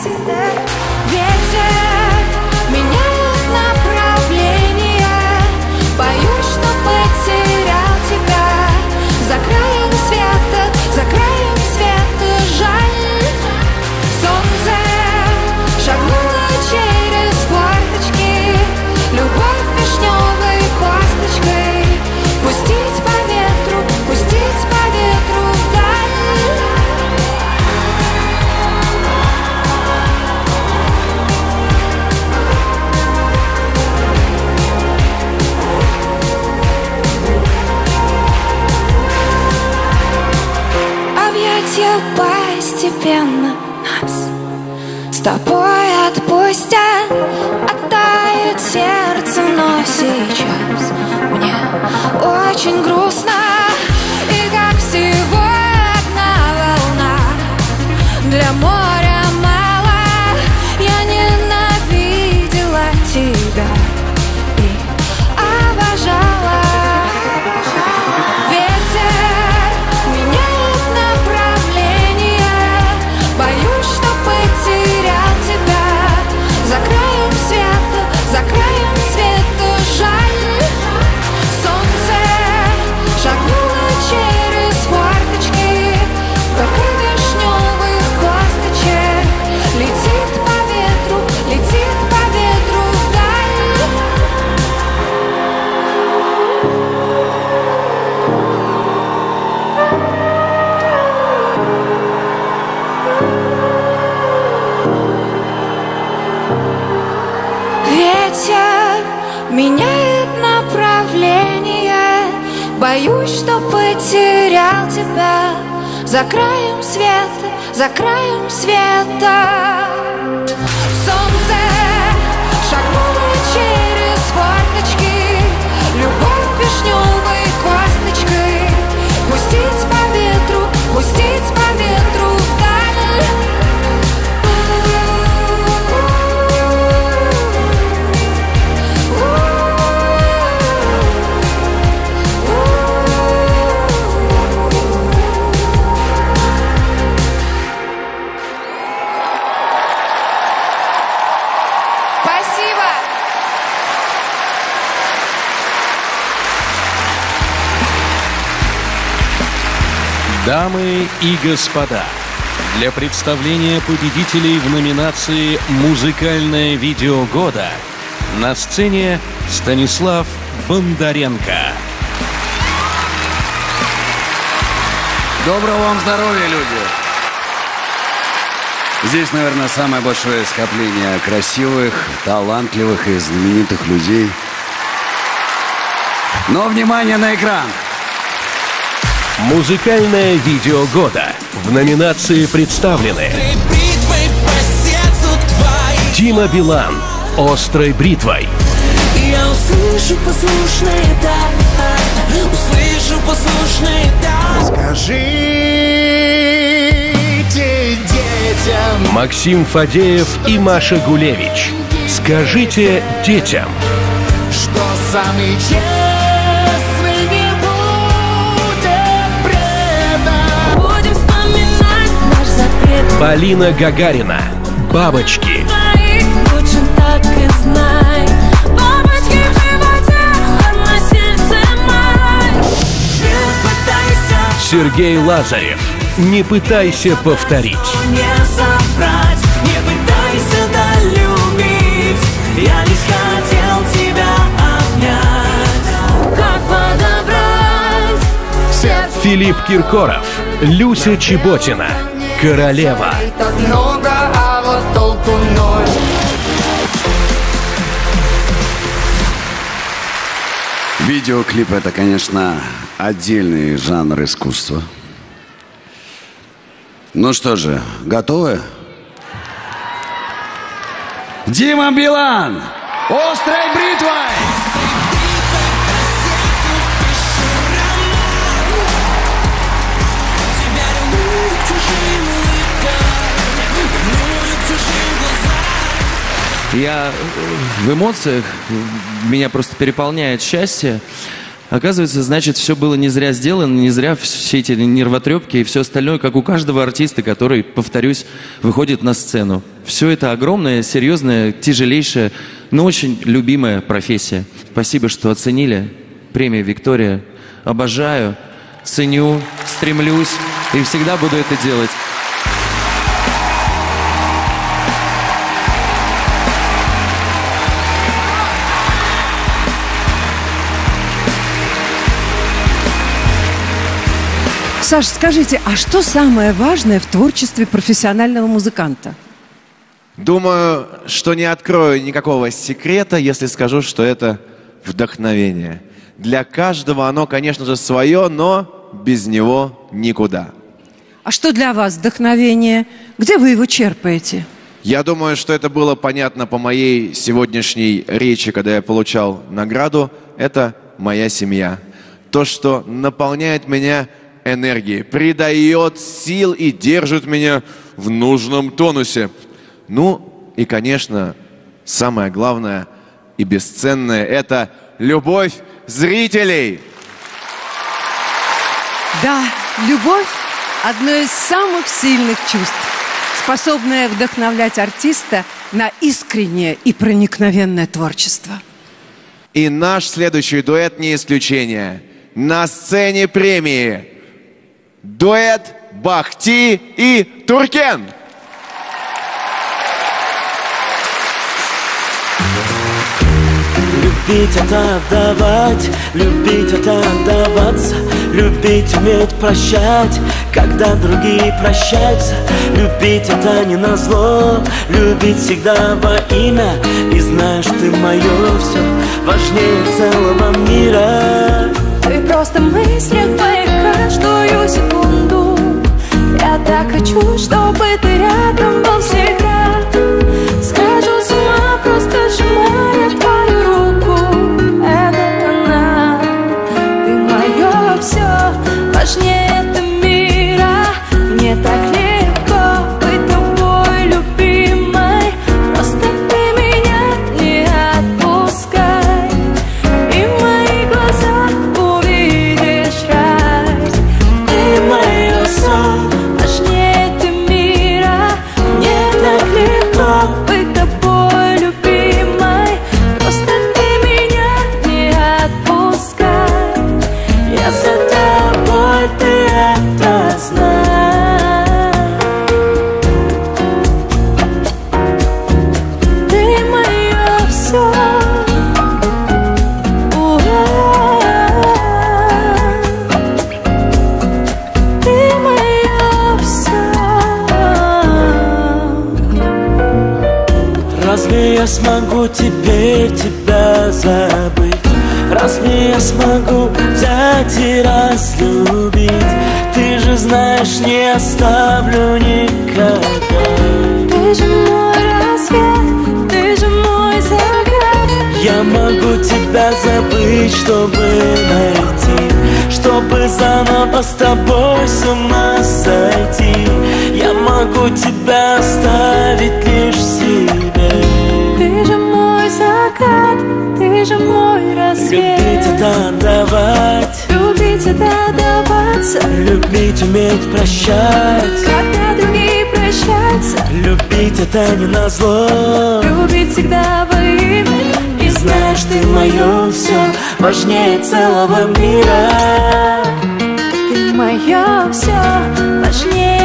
ветер меняет направление. Боюсь, что потерял тебя. За краем света жаль. Солнце шагнуло через форточки. Любовь вишневой косточкой. Пустить по ветру вдаль. Объятия постепенно нас с тобой отпустят. Оттает сердце, но сейчас мне очень грустно. И как всего одна волна, для моря мало. Я ненавидела тебя и обожала. Ветер меняет направление. Боюсь, что потерял тебя. За краем света жаль. Солнце шагнуло через форточки. Только вишневых косточек. Летит по ветру вдаль. Ветер меняет направление. Боюсь, что потерял тебя. За краем света. Солнце шагнуло через форточки. Любовь вишневой косточкой. Пустить по ветру вдаль. Спасибо. Дамы и господа, для представления победителей в номинации «Музыкальное видео года» на сцене Станислав Бондаренко. Доброго вам здоровья, люди! Здесь, наверное, самое большое скопление красивых, талантливых и знаменитых людей. Но внимание на экран! Музыкальное видео года. В номинации представлены Дима Билан «Острой бритвой». Я услышу послушные «да», услышу послушные «да». Скажите детям. Максим Фадеев и Маша Гулевич. «Скажите детям». Что самый честный не будет предан. Будем вспоминать наш запрет. Полина Гагарина «Бабочки». Лучше так и знай. Бабочки в животе, а на сердце май. Не пытайся. Сергей Лазарев «Не пытайся повторить». Не собрать, не пытайся долюбить. Я лишь хотел тебя обнять. Как подобрать сердце? Филипп Киркоров Люся Чеботина. Королева. Так много, а вот толку ноль. Видеоклип — это, конечно, отдельный жанр искусства. Ну что же, готовы? Дима Билан! Острой бритвой! Я в эмоциях, меня просто переполняет счастье. Оказывается, значит, все было не зря сделано, не зря все эти нервотрепки и все остальное, как у каждого артиста, который, повторюсь, выходит на сцену. Все это огромная, серьезная, тяжелейшая, но очень любимая профессия. Спасибо, что оценили. Премия «Виктория». Обожаю, ценю, стремлюсь и всегда буду это делать. Саш, скажите, а что самое важное в творчестве профессионального музыканта? Думаю, что не открою никакого секрета, если скажу, что это вдохновение. Для каждого оно, конечно же, свое, но без него никуда. А что для вас вдохновение? Где вы его черпаете? Я думаю, что это было понятно по моей сегодняшней речи, когда я получал награду. Это моя семья. То, что наполняет меня энергией, придает сил и держит меня в нужном тонусе. Ну и, конечно, самое главное и бесценное – это любовь зрителей. Да, любовь – одно из самых сильных чувств, способное вдохновлять артиста на искреннее и проникновенное творчество. И наш следующий дуэт не исключение. На сцене премии дуэт Бахти и Туркен. Любить это отдавать, любить это отдаваться, любить уметь прощать, когда другие прощаются. Любить это не назло, любить всегда во имя. И знаешь, ты мое все важнее целого мира. Ты просто в мыслях моих каждую секунду. Я так хочу, чтобы ты рядом был всегда. Схожу с ума, просто сжимая твою руку. Это она, ты мое все важнее этого мира. Мне так легко быть тобой, любимой. Просто ты меня не отпускай. И в моих глазах увидишь рай. Ты мое все важнее этого мира. Мне так легко быть тобой, любимой. Просто ты меня не отпускай. Я за тобой, ты это знаешь. Ты мое все. Ты мое все. Разве я смогу теперь тебя забыть? Разве я смогу взять и разлюбить? Ты же знаешь, не оставлю никогда. Ты же мой рассвет, ты же мой закат. Я могу тебя забыть, чтобы найти, чтобы заново с тобой с ума сойти. Я могу тебя оставить лишь себе. Ты же мой закат, ты же мой рассвет. Любить это отдавать, любить это отдаваться, любить уметь прощать, когда другие прощаются. Любить это не назло, любить всегда во имя. И знаешь, ты мое все важнее целого мира. Ты мое все важнее